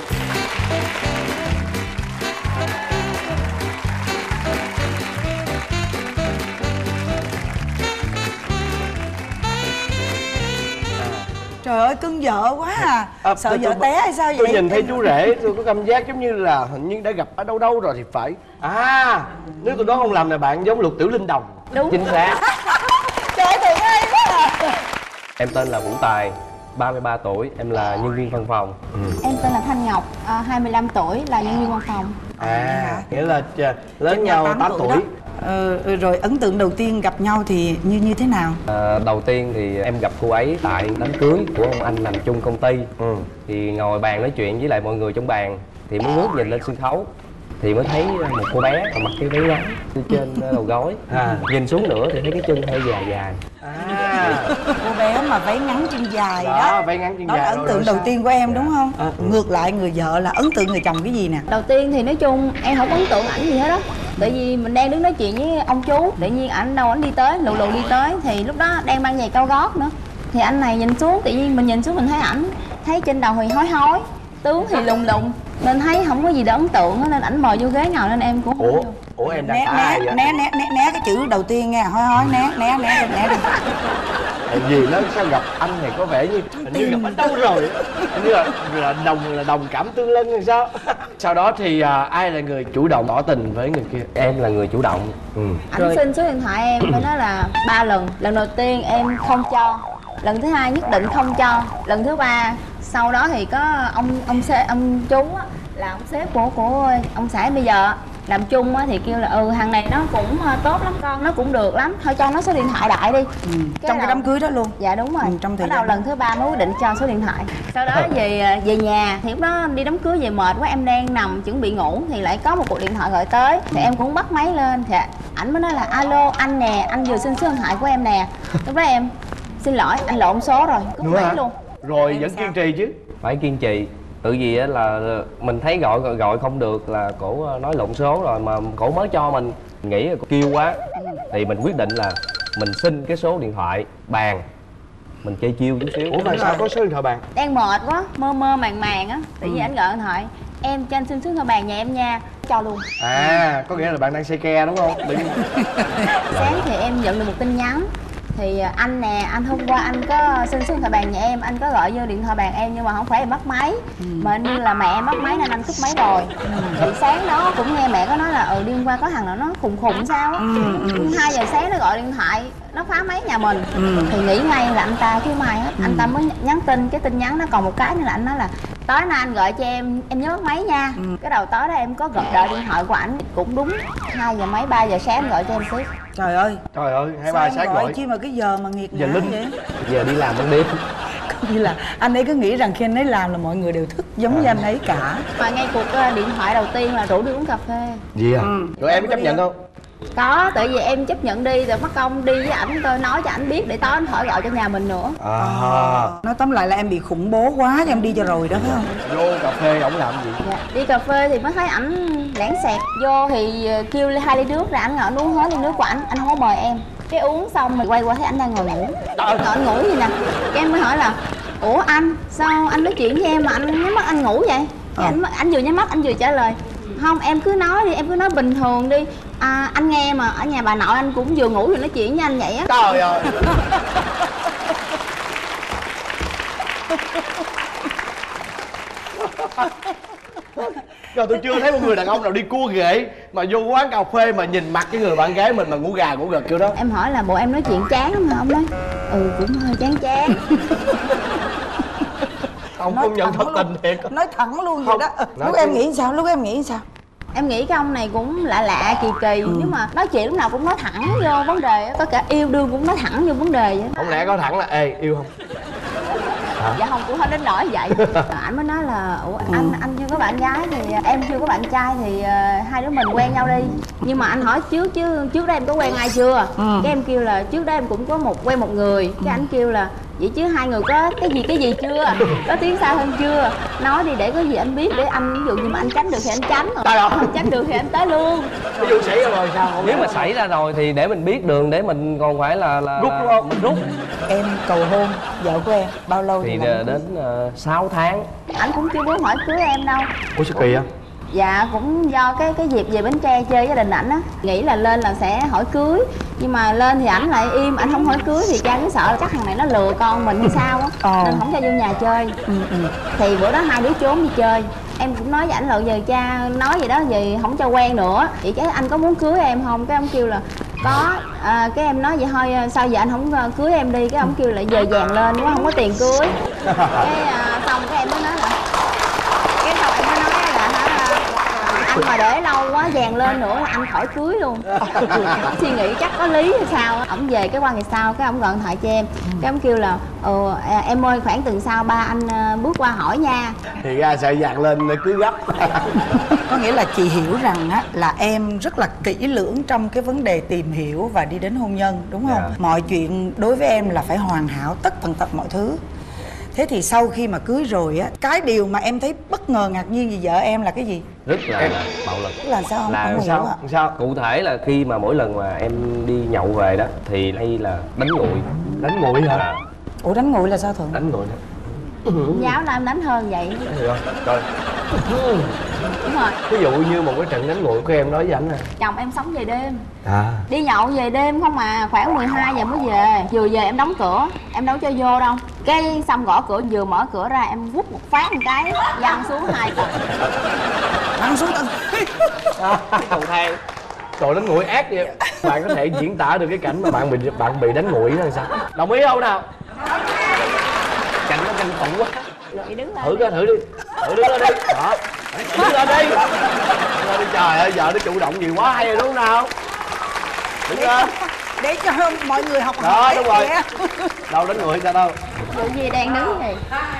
Trời ơi cưng vợ quá à. Sợ vợ té hay sao vậy? Tôi nhìn thấy chú rể tôi có cảm giác giống như là hình như đã gặp ở đâu đâu rồi thì phải. Nếu tôi đoán không làm là bạn giống Lục Tiểu Linh Đồng. Đúng. Chính xác. Trời ơi thiệt hay quá à. Em tên là Vũ Tài, 33 tuổi, em là nhân viên văn phòng. Em tên là Thanh Ngọc, 25 tuổi, là nhân viên văn phòng. Nghĩa là lớn nhau 8 tuổi. Rồi ấn tượng đầu tiên gặp nhau thì như thế nào? Đầu tiên thì em gặp cô ấy tại đám cưới của ông anh làm chung công ty. Thì ngồi bàn nói chuyện với lại mọi người trong bàn thì mới ngước nhìn lên sân khấu thì mới thấy một cô bé mặc cái váy ngắn trên đầu gối. Nhìn xuống nữa thì thấy cái chân hơi dài dài. Cô bé mà váy ngắn chân dài đó, váy ngắn chân đó dài là ấn tượng đầu tiên của em đúng không? Ngược lại người vợ là ấn tượng người chồng cái gì nè? Đầu tiên thì nói chung em không ấn tượng ảnh gì hết đó. Tại vì mình đang đứng nói chuyện với ông chú, tự nhiên ảnh đâu ảnh đi tới, lù lù đi tới thì lúc đó đang mang giày cao gót nữa. Thì anh này nhìn xuống, tự nhiên mình nhìn xuống mình thấy ảnh, thấy trên đầu thì hói hói, tướng thì lùng lùng, nên thấy không có gì để ấn tượng nên ảnh mời vô ghế ngồi nên em cũng không. Ủa em đang né cái chữ đầu tiên nha, hói hói né đi. Vì nó sao gặp anh này có vẻ như hình như gặp ở đâu rồi, hình như là đồng cảm tương lân hay sao. Sau đó thì ai là người chủ động tỏ tình với người kia? Em là người chủ động. Ảnh xin số điện thoại em phải nói là 3 lần. Lần đầu tiên em không cho, lần thứ hai nhất định không cho, lần thứ ba sau đó thì có ông chú á, là ông sếp của ông xã bây giờ làm chung á, thì kêu là thằng này nó cũng tốt lắm con, nó cũng được lắm, thôi cho nó số điện thoại đại đi. Trong cái đám cưới đó luôn? Dạ đúng rồi. Trong thời gian lần thứ ba mới quyết định cho số điện thoại. Sau đó về nhà thì lúc đó đi đám cưới về mệt quá, em đang nằm chuẩn bị ngủ thì lại có một cuộc điện thoại gọi tới thì em cũng bắt máy lên thì ảnh mới nói là alo anh nè, anh vừa xin số điện thoại của em nè. Lúc đó em xin lỗi anh lộn số rồi, cúp máy luôn. Rồi vẫn kiên trì chứ? Phải kiên trì. Tự vì là mình thấy gọi không được là cổ nói lộn số rồi mà cổ mới cho mình nghĩ là kêu quá thì mình quyết định là mình xin cái số điện thoại bàn, mình chơi chiêu chút xíu. Ủa mà sao có số điện thoại bàn? Đang mệt quá, mơ màng á, tự nhiên ảnh gọi điện thoại em cho anh xin số điện thoại bàn nhà em nha, cho luôn. Có nghĩa là bạn đang say ke đúng không? Sáng thì em nhận được một tin nhắn thì anh nè, anh hôm qua anh có xin số điện thoại bàn nhà em, anh có gọi vô điện thoại bàn em nhưng mà không phải em bắt máy, mà như là mẹ em bắt máy nên anh cúp máy rồi. Thì sáng đó cũng nghe mẹ có nói là đi hôm qua có thằng nào nó khùng sao á, 2 giờ sáng nó gọi điện thoại nó phá máy nhà mình. Thì nghĩ ngay là anh ta chứ mai hết. Anh ta mới nhắn tin, cái tin nhắn nó còn một cái nữa là anh nói là tối nay anh gọi cho em nhớ bắt máy nha. Cái đầu tối đó em có đợi điện thoại của ảnh cũng đúng 2 giờ mấy 3 giờ sáng gọi cho em tiếp. Trời ơi 2-3 sáng gọi chi mà cái giờ mà nghiệt giờ ngã vậy? Giờ đi làm ban đêm. Như là anh ấy cứ nghĩ rằng khi anh ấy làm là mọi người đều thức giống như anh ấy cả. Mà ngay cuộc điện thoại đầu tiên là rủ đi uống cà phê. Gì rồi em có chấp nhận không? Có, tại vì em chấp nhận đi rồi mất công đi với ảnh, tôi nói cho ảnh biết để tối anh khỏi gọi cho nhà mình nữa. Nói tóm lại là em bị khủng bố quá cho em đi cho rồi đó phải không? Vô cà phê ổng làm gì? Đi cà phê thì mới thấy ảnh lãng xẹt vô thì kêu 2 ly nước rồi ảnh ngồi uống hết ly nước của ảnh không có mời em. Cái uống xong mình quay qua thấy ảnh đang ngồi ngủ. Ngồi ngủ gì nè. Cái em mới hỏi là ủa anh sao anh nói chuyện với em mà anh nhắm mắt anh ngủ vậy? Anh vừa nhắm mắt anh vừa trả lời không em cứ nói đi, em cứ nói bình thường đi. Anh nghe mà ở nhà bà nội anh cũng vừa ngủ rồi nói chuyện với anh vậy á. Trời ơi. Rồi tôi chưa thấy một người đàn ông nào đi cua ghệ mà vô quán cà phê mà nhìn mặt cái người bạn gái mình mà ngủ gà ngủ gật kiểu đó. Em hỏi là bộ em nói chuyện chán lắm hả? Ông nói cũng hơi chán. Ông công nhận thật tình thiệt. Nói thẳng luôn vậy đó. Lúc em nghĩ sao? Em nghĩ cái ông này cũng lạ lạ kỳ kỳ, nhưng mà nói chuyện lúc nào cũng nói thẳng vô vấn đề, có cả yêu đương cũng nói thẳng vô vấn đề vậy. Không lẽ có thẳng là ê yêu không? Dạ không, cũng không đến nỗi vậy. Anh mới nói là ủa anh chưa có bạn gái thì em chưa có bạn trai thì hai đứa mình quen nhau đi. Nhưng mà anh hỏi trước chứ trước đó em có quen ai chưa? Cái em kêu là trước đó em cũng có quen một người. Cái anh kêu là vậy chứ hai người có cái gì chưa? Có tiến xa hơn chưa? Nói đi để có gì anh biết, để anh ví dụ như mà anh tránh được thì anh tránh, còn không tránh được thì anh tới luôn. Ví dụ xảy ra rồi sao? Không nếu mà xảy ra rồi thì để mình biết đường để mình còn phải là rút đúng không? Mình rút. Em cầu hôn vợ của em bao lâu thì đến 6 tháng. Anh cũng chưa muốn hỏi cưới em đâu. Ủa sao kỳ á? Dạ cũng do cái dịp về Bến Tre chơi gia đình ảnh á, nghĩ là lên là sẽ hỏi cưới, nhưng mà lên thì ảnh lại im, ảnh không hỏi cưới thì cha cứ sợ là chắc thằng này nó lừa con mình hay sao á, nên không cho vô nhà chơi. Thì bữa đó hai đứa trốn đi chơi, em cũng nói với ảnh là giờ cha nói vậy đó, về không cho quen nữa, vậy chứ anh có muốn cưới em không? Cái ông kêu là có. Cái em nói vậy thôi sao giờ anh không cưới em đi? Cái ông kêu là giờ vàng lên quá không có tiền cưới. Cái xong cái em mới nói là anh mà để lâu quá vàng lên nữa là anh khỏi cưới luôn. Suy nghĩ chắc có lý hay sao. Ổng về cái qua ngày sau cái ổng gọi điện thoại cho em, cái ổng kêu là em ơi khoảng tuần sau ba anh bước qua hỏi nha. Thì ra sợ vàng lên cưới gấp. Có nghĩa là chị hiểu rằng á là em rất là kỹ lưỡng trong cái vấn đề tìm hiểu và đi đến hôn nhân, đúng không? Mọi chuyện đối với em là phải hoàn hảo tất tần tật mọi thứ. Thế thì sau khi mà cưới rồi á, cái điều mà em thấy bất ngờ ngạc nhiên về vợ em là cái gì? Rất là bạo lực. Là sao không? Là sao? Cụ thể là khi mà mỗi lần mà em đi nhậu về đó thì đây là đánh nguội. Đánh nguội hả? Ủa đánh nguội là sao Thuận? Đánh nguội. Giáo là em đánh hơn vậy. Rồi. Đúng rồi. Ví dụ như một cái trận đánh nguội của em nói với ảnh nè. Chồng em sống về đêm. Đi nhậu về đêm không mà, khoảng 12 giờ mới về. Vừa về em đóng cửa, em đâu cho vô đâu. Cái xong gõ cửa, vừa mở cửa ra em vút một phát một cái văng xuống 2 tầng. Văng xuống tầng. Cái cầu thang. Trời, đánh nguội ác vậy. Bạn có thể diễn tả được cái cảnh mà bạn bị đánh nguội đó là sao? Đồng ý không nào? Cảnh nó kinh khủng quá. Thử đi. Thử đứng lên đi. Đó. Đứng lên đi. Trời ơi, giờ nó chủ động nhiều quá hay rồi đúng không nào? Đứng lên. Để cho mọi người học hỏi. Đó, đúng rồi. Đâu đánh nguội sao đâu? Vụ gì đang đứng vậy?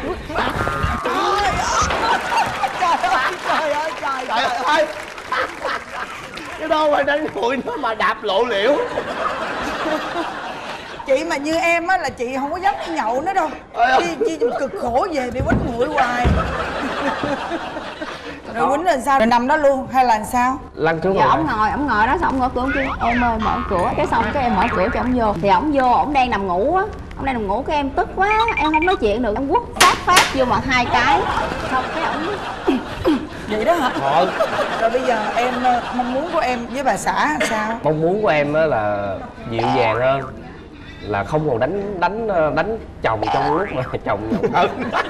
Trời ơi. Cái đâu mà đánh nguội nó mà đạp lộ liễu. Chị mà như em á là chị không có dám đi nhậu nữa đâu. Chị cực khổ về bị quýnh nguội hoài. Rồi quýnh là sao? Rồi nằm đó luôn hay là sao? Lăn xuống rồi. Ổng ngồi đó, xong ổng gõ cửa kêu em ơi mở cửa. Cái xong cái em mở cửa cho ổng vô. Thì ổng vô, ổng đang nằm ngủ á. Ổng đang nằm ngủ cái em tức quá, em không nói chuyện được. Em quất phát vô mặt 2 cái. Xong cái ổng vậy đó hả? Rồi bây giờ em mong muốn của em với bà xã sao? Mong muốn của em là dịu dàng hơn, là không còn đánh chồng trong lúc mà chồng nhậu.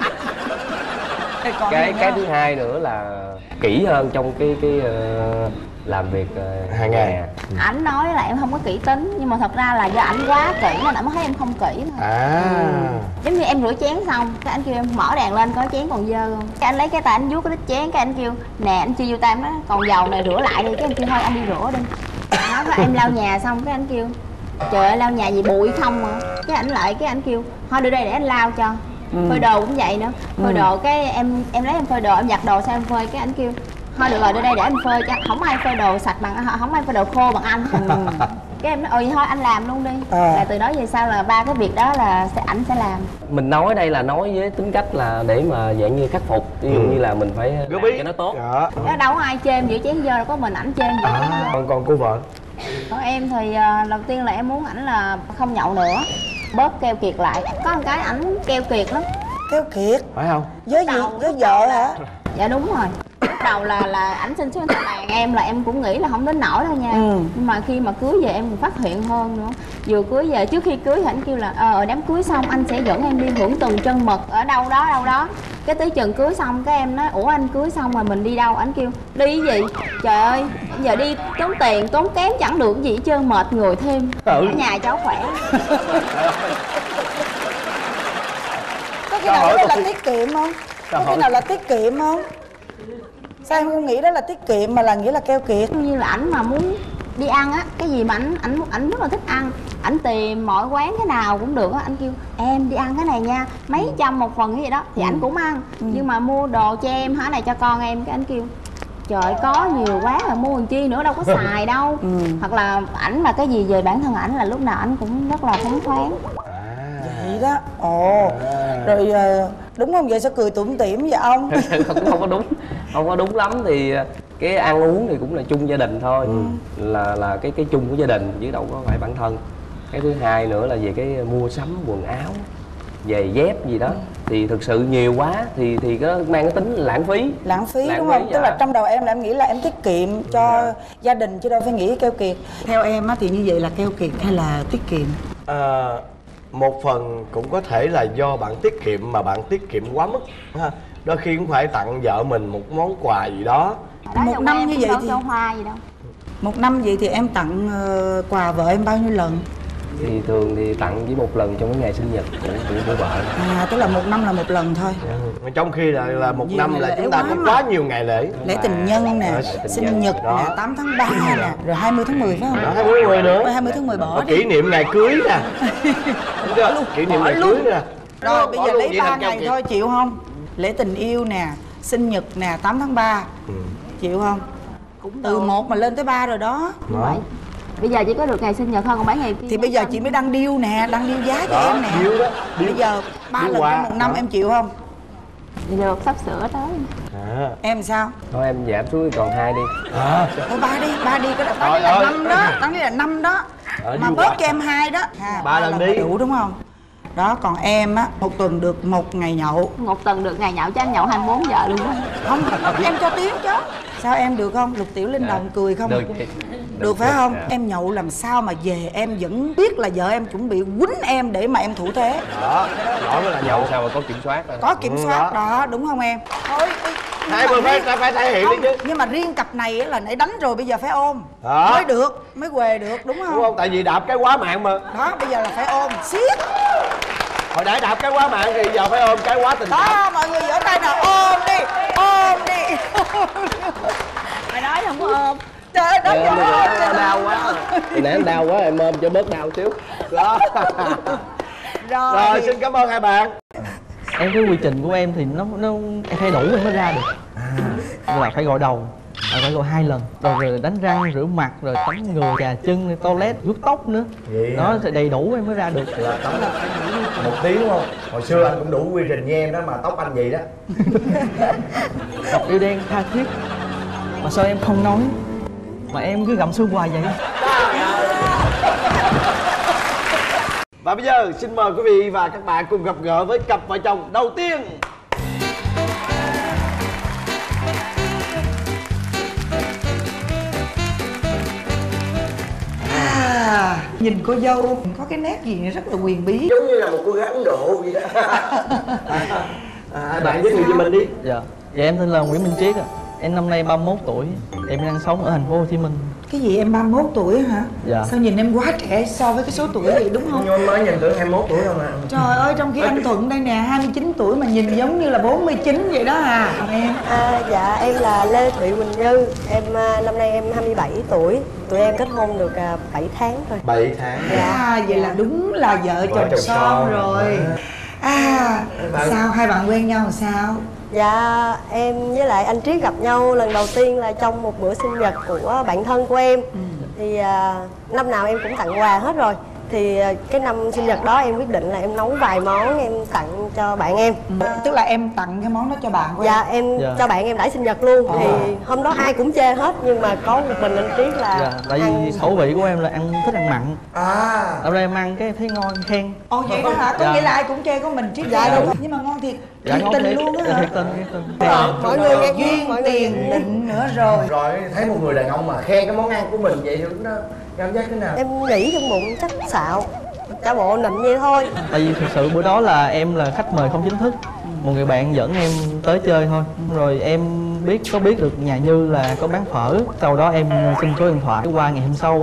Cái thứ hai nữa là kỹ hơn trong cái làm việc hàng ngày. Ảnh nói là em không có kỹ tính, nhưng mà thật ra là do ảnh quá kỹ nên ảnh mới thấy em không kỹ thôi. Giống như em rửa chén xong cái anh kêu em mở đèn lên có chén còn dơ không, cái anh lấy cái tay anh vuốt cái đít chén, cái anh kêu nè anh chia vô tay em, nói còn dầu này rửa lại đi. Cái em kêu thôi anh đi rửa đi. Nói với em lau nhà xong cái anh kêu trời ơi lau nhà gì bụi không mà. Cái ảnh lại cái anh kêu thôi đưa đây để anh lau cho. Phơi đồ cũng vậy nữa. Phơi đồ cái em lấy em phơi đồ, em giặt đồ sao em phơi. Cái anh kêu thôi được rồi đưa đây để anh phơi cho, không ai phơi đồ sạch bằng, không ai phơi đồ khô bằng anh. Cái em nói vậy thôi anh làm luôn đi. Là từ đó về sau là 3 cái việc đó là ảnh sẽ làm. Mình nói đây là nói với tính cách là để mà dạng như khắc phục, ví dụ như là mình phải làm cho nó tốt. Đâu có ai chê em rửa chén dơ, đâu có mình ảnh chê em rửa chén dơ. Còn cô vợ? Còn em thì đầu tiên là em muốn ảnh là không nhậu nữa, bớt keo kiệt lại. Có một cái ảnh keo kiệt lắm. Keo kiệt? Phải không? Với gì? Với vợ hả? Dạ đúng rồi. Lúc đầu là ảnh xin xuống bàn em là em cũng nghĩ là không đến nổi đâu nha. Nhưng mà khi mà cưới về em còn phát hiện hơn nữa. Vừa cưới về, trước khi cưới thì ảnh kêu là ở đám cưới xong anh sẽ dẫn em đi hưởng tuần trăng mật ở đâu đó. Cái tới chừng cưới xong cái em nói ủa anh cưới xong rồi mình đi đâu? Ảnh kêu đi cái gì? Trời ơi giờ đi tốn tiền tốn kém chẳng được cái gì hết trơn, mệt người thêm. Ở nhà cháu khỏe. Có khi nào đó là tiết kiệm không? Có khi nào là tiết kiệm không? Sao em không nghĩ đó là tiết kiệm mà là nghĩa là keo kiệt? Như là ảnh mà muốn đi ăn á, cái gì mà ảnh rất là thích ăn, ảnh tìm mọi quán cái nào cũng được á, anh kêu em đi ăn cái này nha, mấy trăm một phần cái gì đó thì ảnh cũng ăn. Nhưng mà mua đồ cho em hả, này cho con em, cái ảnh kêu trời có nhiều quá rồi mua làm chi nữa, đâu có xài đâu. Hoặc là ảnh mà cái gì về bản thân ảnh là lúc nào ảnh cũng rất là phóng khoáng. Vậy đó. Ồ. Rồi đúng không? Vậy sao cười tủm tỉm vậy ông? Không có đúng, không có đúng lắm. Thì cái ăn uống thì cũng là chung gia đình thôi. Là cái chung của gia đình chứ đâu có phải bản thân. Cái thứ hai nữa là về cái mua sắm quần áo, giày dép gì đó thì thực sự nhiều quá thì có mang cái tính lãng phí. Lãng phí đúng không? Tức là trong đầu em là em nghĩ là em tiết kiệm cho gia đình chứ đâu phải nghĩ keo kiệt. Theo em á thì như vậy là keo kiệt hay là tiết kiệm? Một phần cũng có thể là do bạn tiết kiệm mà bạn tiết kiệm quá mức ha. Đôi khi cũng phải tặng vợ mình một món quà gì đó. Một năm như vậy thì cho hoa gì đâu. Một năm vậy thì em tặng quà vợ em bao nhiêu lần? Thì thường thì tặng chỉ một lần trong cái ngày sinh nhật của vợ. Tức là một năm là một lần thôi. Trong khi là một năm là chúng ta có quá nhiều ngày lễ. Lễ tình nhân nè, sinh nhật nè, 8 tháng 3 nè, rồi 20 tháng 10 phải không? 20 tháng 10 nữa. 20 tháng 10 bỏ đi. Kỷ niệm ngày cưới nè. Kỷ niệm ngày cưới nè. Rồi bây giờ lấy 3 ngày thôi chịu không? Lễ tình yêu nè, sinh nhật nè, 8 tháng 3 chịu không? Từ 1 mà lên tới 3 rồi đó. Vậy bây giờ chỉ có được ngày sinh nhật thôi, còn 7 ngày thì bây giờ chị mới đăng deal nè, đăng deal giá cho em nè. Bây giờ 3 lần trong một năm em chịu không? Được, sắp sửa tới. Em sao? Thôi em giảm xuống còn 2 đi. Thôi 3 đi, cái đó tao là 5 đó, tao là 5 đó. Mà bớt cho em 2 đó. 3 lần đi. Đủ đúng không? Đó, còn em á, một tuần được 1 ngày nhậu. Một tuần được ngày nhậu cho anh nhậu 24 giờ luôn á. Không, em cho tiếng chứ. Sao em được không? Lục Tiểu Linh Đồng cười không? Được phải không? Em nhậu làm sao mà về em vẫn biết là vợ em chuẩn bị quýnh em để mà em thủ thế. Đó là nhậu sao mà có kiểm soát. Có kiểm soát đó, đúng không em? Thôi hai người phải thể hiện đi chứ. Nhưng mà riêng cặp này là nãy đánh rồi, bây giờ phải ôm mới được, mới què được, đúng không? Đúng không? Tại vì đạp cái quá mạng mà. Đó, bây giờ là phải ôm, siết. Hồi nãy đạp cái quá mạng thì giờ phải ôm cái quá tình cảm. Đó, mọi người vỗ tay nào, ôm đi, ôm đi. Mày nói không có ôm. Trời ơi, đau quá. Thì nãy em đau quá, em ôm cho bớt đau xíu. Đó. Rồi, xin cảm ơn hai bạn. Em cái quy trình của em thì nó em phải đủ em mới ra được. Là phải gội đầu, phải gội 2 lần, rồi đánh răng, rửa mặt, rồi tắm người, chà chân, toilet, vuốt tóc nữa. Vậy nó đầy đủ em mới ra được. Là tắm 1 tiếng đúng không? Hồi xưa anh cũng đủ quy trình với em đó mà tóc anh vậy đó. Cặp yêu đen tha thiết mà sao em không nói mà em cứ gặm xương hoài vậy? Và bây giờ xin mời quý vị và các bạn cùng gặp gỡ với cặp vợ chồng đầu tiên. Nhìn cô dâu có cái nét gì rất là huyền bí, giống như là một cô gái Ấn Độ vậy đó. Bạn giới thiệu cho mình đi. Dạ em tên là Nguyễn Minh Triết ạ. Em năm nay 31 tuổi. Em đang sống ở thành phố Hồ Chí Minh. Cái gì em 31 tuổi hả? Dạ. Sao nhìn em quá trẻ so với cái số tuổi vậy đúng không? Nhưng anh mới nhìn tưởng 21 tuổi không à. Trời ơi, trong khi anh Thuận đây nè 29 tuổi mà nhìn giống như là 49 vậy đó à. Em dạ em là Lê Thị Quỳnh Như. Em năm nay em 27 tuổi. Tụi em kết hôn được 7 tháng thôi. 7 tháng. Dạ. Vậy là đúng là vợ chồng son rồi. Sao hai bạn quen nhau làm sao? Dạ em với lại anh Triết gặp nhau lần đầu tiên là trong một bữa sinh nhật của bạn thân của em. Thì năm nào em cũng tặng quà hết rồi. Thì cái năm sinh nhật đó em quyết định là em nấu vài món em tặng cho bạn em. Tức là em tặng cái món đó cho bạn của dạ, em cho bạn em đãi sinh nhật luôn. Thì hôm đó ai cũng chê hết nhưng mà có một mình anh Triết là tại vì khẩu vị của em là thích ăn mặn. Hôm nay em ăn cái thấy ngon khen. Ồ vậy đó hả? Có nghĩa là ai cũng chê có mình Triết. Dạ đúng. Nhưng mà ngon thiệt. Thiệt tình luôn á hả? Thiệt tình. Mọi người nghe duyên tiền định nữa rồi. Rồi thấy một người đàn ông mà khen cái món ăn của mình vậy thì nó cảm giác thế nào? Em nghĩ trong bụng chắc xạo, cả bộ nịnh vậy thôi. Tại vì thực sự bữa đó là em là khách mời không chính thức, một người bạn dẫn em tới chơi thôi. Rồi em biết được nhà Như là có bán phở. Sau đó em xin số điện thoại. Qua ngày hôm sau á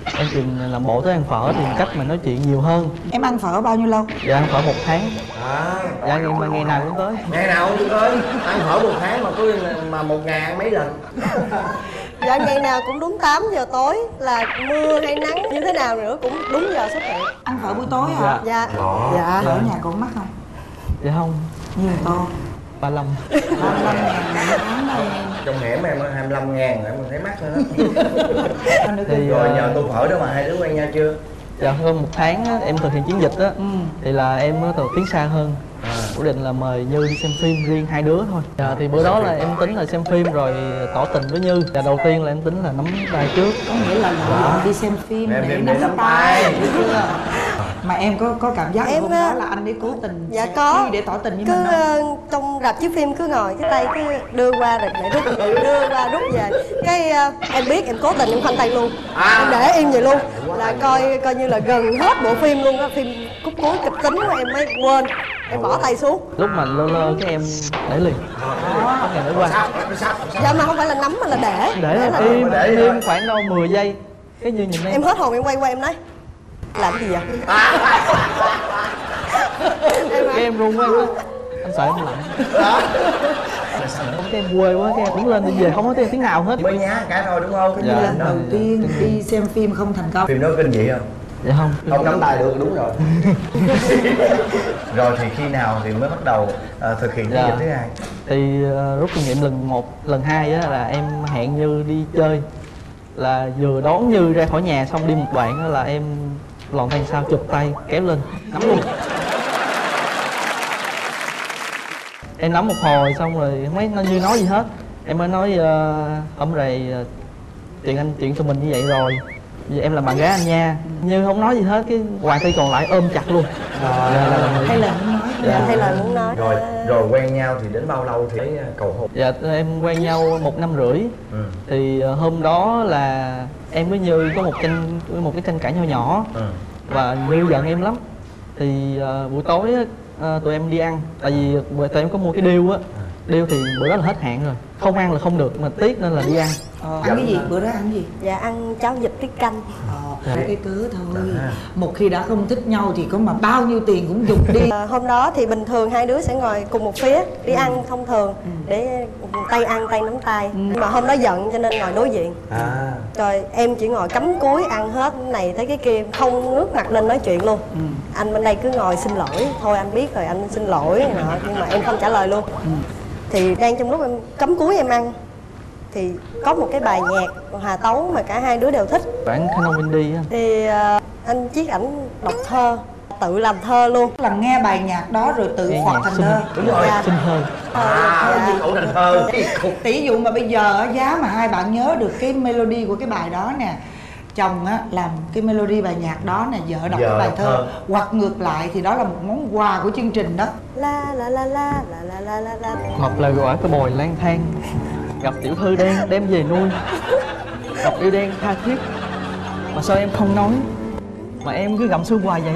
Em tìm làm bộ tới ăn phở tìm cách mà nói chuyện nhiều hơn. Em ăn phở bao nhiêu lâu? Dạ ăn phở 1 tháng. Dạ nhưng mà ngày nào cũng tới. Ngày nào cũng tới. Ăn phở 1 tháng mà có mà 1.000 ăn mấy lần? Dạ ngày nào cũng đúng 8 giờ tối, là mưa hay nắng như thế nào nữa cũng đúng giờ xuất hiện. Ăn phở buổi tối hả? Dạ. Dạ. Ở nhà cũng mắc không? Dạ không. Nhiều tô. 35. 35 ngàn. Trong hẻm em 25 ngàn em thấy mắc rồi đó. Thì rồi nhờ tô phở đó mà hai đứa quen nhau chưa? Dạ hơn 1 tháng á, em thực hiện chiến dịch á thì là em từ tiến xa hơn. Quyết định là mời Như đi xem phim riêng 2 đứa thôi. Dạ, thì bữa đó là em tính là xem phim rồi tỏ tình với Như. Và đầu tiên là em tính là nắm tay trước. Có nghĩa là đi xem phim để nắm tay. Mà em có cảm giác hôm đó là anh ấy cố tình dạ có để tỏ tình với cứ mình không? trong rạp chiếu phim cứ ngồi cái tay cứ đưa qua rồi lại rút về, đưa qua rút về. Cái em biết em cố tình em khoanh tay luôn, em để im vậy luôn, là coi như là gần hết bộ phim luôn á. Phim khúc cuối kịch tính mà em mới quên, em bỏ tay xuống. Lúc mà lơ lơ cái em để liền. Không ngày nữa qua. Dạ mà không phải là nắm mà là để im khoảng đâu 10 giây. Cái Như nhìn em hết hồn em quay qua em nói làm gì vậy? Cái em run quá anh sợ em lạnh. Cái em quê quá cái em đứng lên đi về không có tiếng nào hết. Mới nhá cả thôi đúng không? Dạ. Lần đầu tiên đi xem phim không thành công. Phim đó kinh dị không? Dạ không. Không nắm tay được đúng rồi. Rồi thì khi nào thì mới bắt đầu thực hiện chiến dịch thứ hai? Thì rút kinh nghiệm lần 1, lần 2 á là em hẹn Như đi chơi, là vừa đón Như ra khỏi nhà xong đi một đoạn đó là em lòn tay sau chụp tay kéo lên nắm luôn. Em nắm một hồi xong rồi không thấy Như nói gì hết, em mới nói hôm rồi chuyện tụi mình như vậy rồi, giờ em là bạn gái anh nha. Như không nói gì hết, cái Hoàng tay còn lại ôm chặt luôn. Hay là muốn nói? Hay là muốn nói. Rồi quen nhau thì đến bao lâu thì cầu hôn? Dạ em quen nhau 1 năm rưỡi. Thì hôm đó là em với Như có một cái tranh cãi nho nhỏ. Và Như giận em lắm. Thì buổi tối tụi em đi ăn, tại vì tụi em có mua cái điêu á. Điêu thì bữa đó là hết hạn rồi, không ăn là không được, mà tiếc nên là đi ăn. Ăn cái gì? Bữa đó ăn gì? Dạ ăn cháo vịt tiết canh. Cái cớ thôi. Một khi đã không thích nhau thì có mà bao nhiêu tiền cũng dùng đi. Hôm đó thì bình thường hai đứa sẽ ngồi cùng một phía đi ăn thông thường, để tay ăn tay nắm tay. Nhưng mà hôm đó giận cho nên ngồi đối diện. Rồi em chỉ ngồi cắm cúi ăn hết cái này tới cái kia, không ngước mặt lên nói chuyện luôn. Anh bên đây cứ ngồi xin lỗi, thôi anh biết rồi anh xin lỗi nọ, nhưng mà em không trả lời luôn. Thì đang trong lúc em cắm cúi em ăn thì có một cái bài nhạc hòa tấu mà cả hai đứa đều thích, bản Canon Indie á. Thì anh Chiết ảnh đọc thơ, tự làm thơ luôn. Là nghe bài nhạc đó rồi tự phọt thành thơ. Đúng rồi, xin thơ. Cậu thành thơ. Tỷ dụ mà bây giờ giá mà hai bạn nhớ được cái melody của cái bài đó nè, chồng á làm cái melody bài nhạc đó nè, vợ đọc cái bài thơ, hoặc ngược lại thì đó là một món quà của chương trình đó. La la la la la la la la. Một lời gọi cái bồi lang thang, gặp tiểu thư đen đem về nuôi, gặp yêu đen tha thiết, mà sao em không nói mà em cứ gặm xương hoài vậy?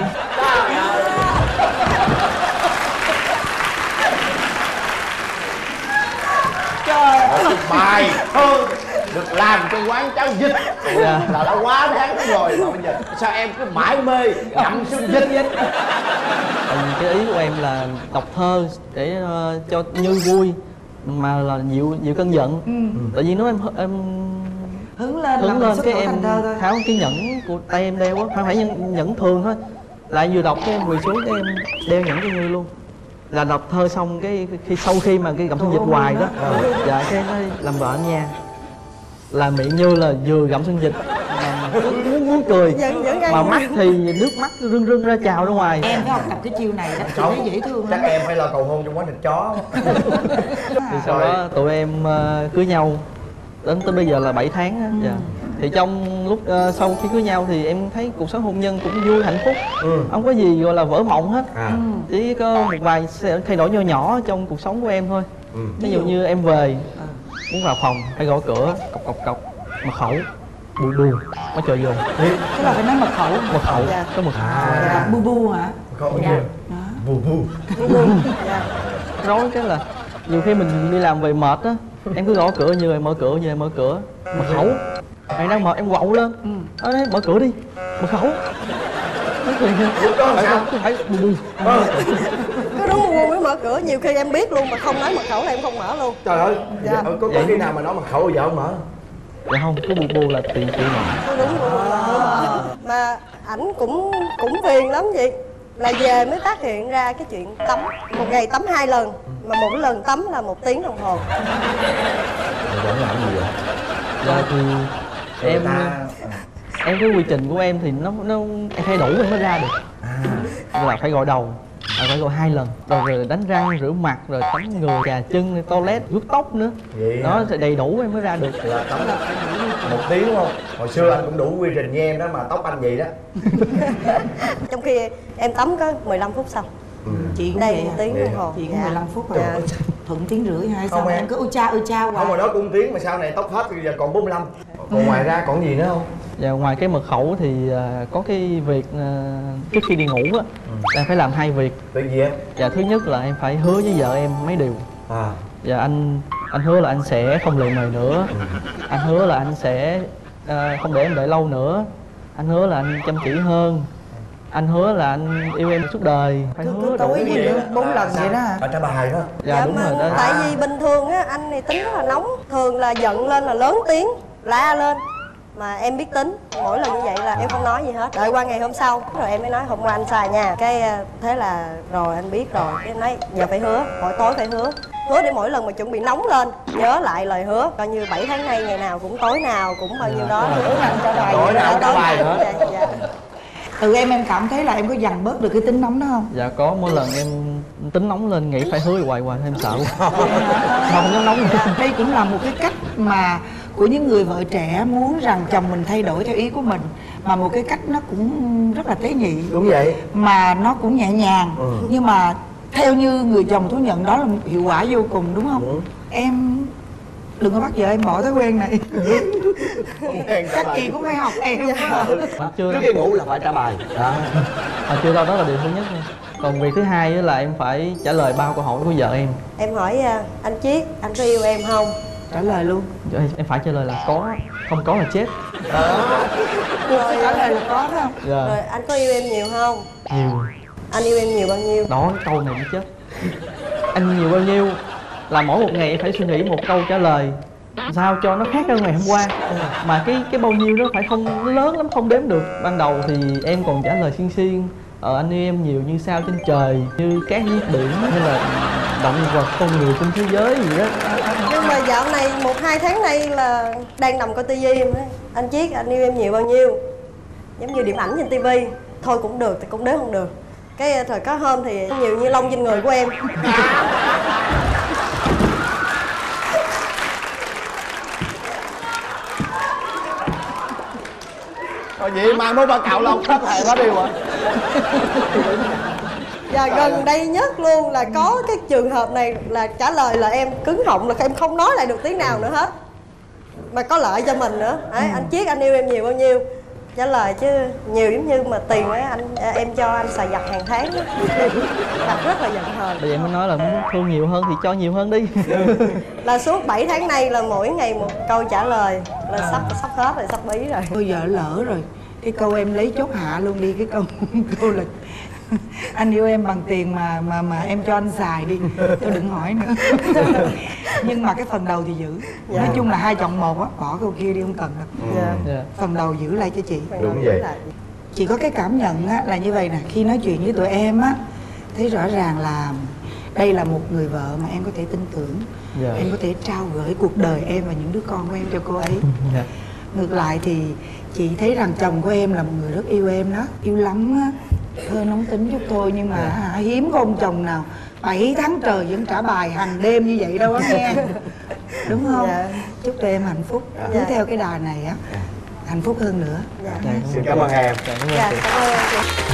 Trời ơi, bài thơ được làm cho quán cháo vịt là đã quá đáng rồi, mà bây giờ sao em cứ mãi mê gặm xương vịt? Cái ý của em là đọc thơ để cho Như vui, mà là dịu cơn giận. Tại vì nếu em hứng lên cái em tháo cái nhẫn của tay em đeo á, không phải nhẫn thường thôi, lại vừa đọc cái em quỳ xuống cái em đeo nhẫn cho Như luôn. Là đọc thơ xong cái sau khi mà cái gặm xương vịt hoài đó, dạ cái nói làm vợ anh nha, là miệng Như là vừa gặm xương vịt muốn cười, mà mắt thì nước mắt rưng rưng ra trào ra ngoài. Em phải học tập cái chiêu này đó, Không, dễ thương chắc lắm. em phải lo cầu hôn trong quán thịt chó. Thì sau đó tụi em cưới nhau đến tới bây giờ là 7 tháng á. Dạ. Thì trong lúc sau khi cưới nhau thì em thấy cuộc sống hôn nhân cũng vui hạnh phúc, không có gì gọi là vỡ mộng hết. Chỉ có một vài thay đổi nho nhỏ trong cuộc sống của em thôi. Ví dụ như em về muốn vào phòng phải gõ cửa cọc mật khẩu buồn mới chờ vô. Thế là phải nói mật khẩu. Có mật khẩu. Bu bu hả? Bu bu. Nói cái là nhiều khi mình đi làm về mệt á, em cứ gõ cửa Như rồi mở cửa mật khẩu. Bạn đang mở em quậu lên. Nói mở cửa đi, mật khẩu. Phải buồn. Cứ đúng buồn mới mở cửa, nhiều khi em biết luôn mà không nói mật khẩu là em không mở luôn. Trời ơi, có khi nào mà nói mật khẩu vợ không mở? Dạ không, cứ buồn là tiền chị mở. Đúng buồn mà ảnh cũng phiền lắm vậy. Là về mới phát hiện ra cái chuyện tắm. Một ngày tắm 2 lần, mà một lần tắm là 1 tiếng đồng hồ. Vẫn làm gì vậy? Dạ thì em cái quy trình của em thì nó em phải đủ em mới ra được. Là phải gội đầu, phải gội 2 lần, rồi đánh răng, rửa mặt, rồi tắm người, chà chân, toilet, vuốt tóc nữa. Vậy nó sẽ đầy đủ em mới ra được. Là tắm 1 tiếng đúng không? Hồi xưa anh cũng đủ quy trình như em đó mà tóc anh vậy đó. Trong khi em tắm có 15 phút xong. Chị cũng đây vậy 1 tiếng đồng hồ. Chị cũng 15 phút rồi. Thuận tiếng rưỡi hay sao em cứ cha hoài. Không, hồi đó cũng tiếng mà sau này tóc hết thì giờ còn 45. Còn ngoài ra còn gì nữa không? Dạ ngoài cái mật khẩu thì có cái việc trước khi đi ngủ á, em phải làm 2 việc. Việc gì em? Dạ thứ nhất là em phải hứa với vợ em mấy điều. Dạ anh hứa là anh sẽ không lề mề nữa. Anh hứa là anh sẽ không để em đợi lâu nữa. Anh hứa là anh chăm chỉ hơn. Anh hứa là anh yêu em suốt đời. Phải hứa tối với 4 lần vậy đó hả? Bà trả bài đó. Dạ đúng rồi đó. Tại vì bình thường á anh này tính rất là nóng, thường là giận lên là lớn tiếng la lên. Mà em biết tính, mỗi lần như vậy là em không nói gì hết. Đợi qua ngày hôm sau rồi em mới nói hôm qua anh sai nha. Cái thế là rồi anh biết rồi. Em nói giờ phải hứa, mỗi tối phải hứa. Hứa để mỗi lần mà chuẩn bị nóng lên nhớ lại lời hứa. Coi như 7 tháng nay ngày nào cũng tối nào cũng bao nhiêu đó. Hứa rằng cho bài. Tối nào trả bài nữa. Dạ. Từ em cảm thấy là em có dằn bớt được cái tính nóng đó không? Dạ có, mỗi lần em tính nóng lên nghĩ phải hứa hoài em sợ quá. Không dám nóng nữa. Đây cũng là một cái cách mà của những người vợ trẻ muốn rằng chồng mình thay đổi theo ý của mình, mà một cái cách nó cũng rất là tế nhị. Đúng vậy. Mà nó cũng nhẹ nhàng. Nhưng mà theo như người chồng thú nhận đó là một hiệu quả vô cùng, đúng không? Em đừng có bắt vợ em bỏ thói quen này. Các chị cũng phải học em. Trước khi ngủ là phải trả bài. Chưa đâu, đó là điều thứ nhất. Còn việc thứ hai là em phải trả lời 3 câu hỏi của vợ em. Em hỏi anh Chiết, anh có yêu em không? Trả lời luôn. Em phải trả lời là có, không có là chết. Rồi trả lời là có đó không? Dạ. Rồi anh có yêu em nhiều không? Nhiều. Anh yêu em nhiều bao nhiêu? Đó, cái câu này mới chết. Anh nhiều bao nhiêu là mỗi một ngày em phải suy nghĩ một câu trả lời sao cho nó khác hơn ngày hôm qua. Mà cái bao nhiêu nó phải không lớn lắm, không đếm được. Ban đầu thì em còn trả lời xiên xiên anh yêu em nhiều như sao trên trời, như cát dưới biển, hay là động vật con người trên thế giới gì đó. Nhưng mà dạo này 1-2 tháng nay là đang nằm coi tivi em ấy. Anh Chiết, anh yêu em nhiều bao nhiêu? Giống như điểm ảnh trên tivi. Thôi cũng được thì cũng đếm không được. Cái thời có hôm thì nhiều như lông trên người của em. Rồi vậy mai mốt ba cạo lông hết thầy quá đi rồi. Và gần đây nhất luôn là có cái trường hợp này là trả lời là em cứng họng, là em không nói lại được tiếng nào nữa hết. Mà có lợi cho mình nữa. Đấy, anh Chiết anh yêu em nhiều bao nhiêu? Trả lời chứ nhiều giống như mà tiền ấy em cho anh xài giặt hàng tháng đó. Đặt rất là giận hờn. Bởi vậy mới nói là muốn thương nhiều hơn thì cho nhiều hơn đi. Là suốt 7 tháng nay là mỗi ngày một câu trả lời là sắp hết rồi, sắp bí rồi. Bây giờ lỡ rồi. Cái câu em lấy chốt hạ luôn đi, cái câu là anh yêu em bằng tiền mà em cho anh xài đi, tôi đừng hỏi nữa. Nhưng mà cái phần đầu thì giữ. Nói chung là 2 chọn 1 á, bỏ câu kia đi không cần đâu. Phần đầu giữ lại cho chị. Đúng vậy. Chị có cái cảm nhận á, là như vậy nè, khi nói chuyện với tụi em á, thấy rõ ràng là đây là một người vợ mà em có thể tin tưởng. Em có thể trao gửi cuộc đời em và những đứa con của em cho cô ấy. Ngược lại thì chị thấy rằng chồng của em là một người rất yêu em đó, yêu lắm á. Hơi nóng tính chút thôi nhưng mà hiếm có ông chồng nào 7 tháng trời vẫn trả bài hàng đêm như vậy đâu á nghe. Đúng không? Chúc cho em hạnh phúc. Cứ theo cái đà này á, hạnh phúc hơn nữa. Xin cảm ơn em. Cảm ơn chị.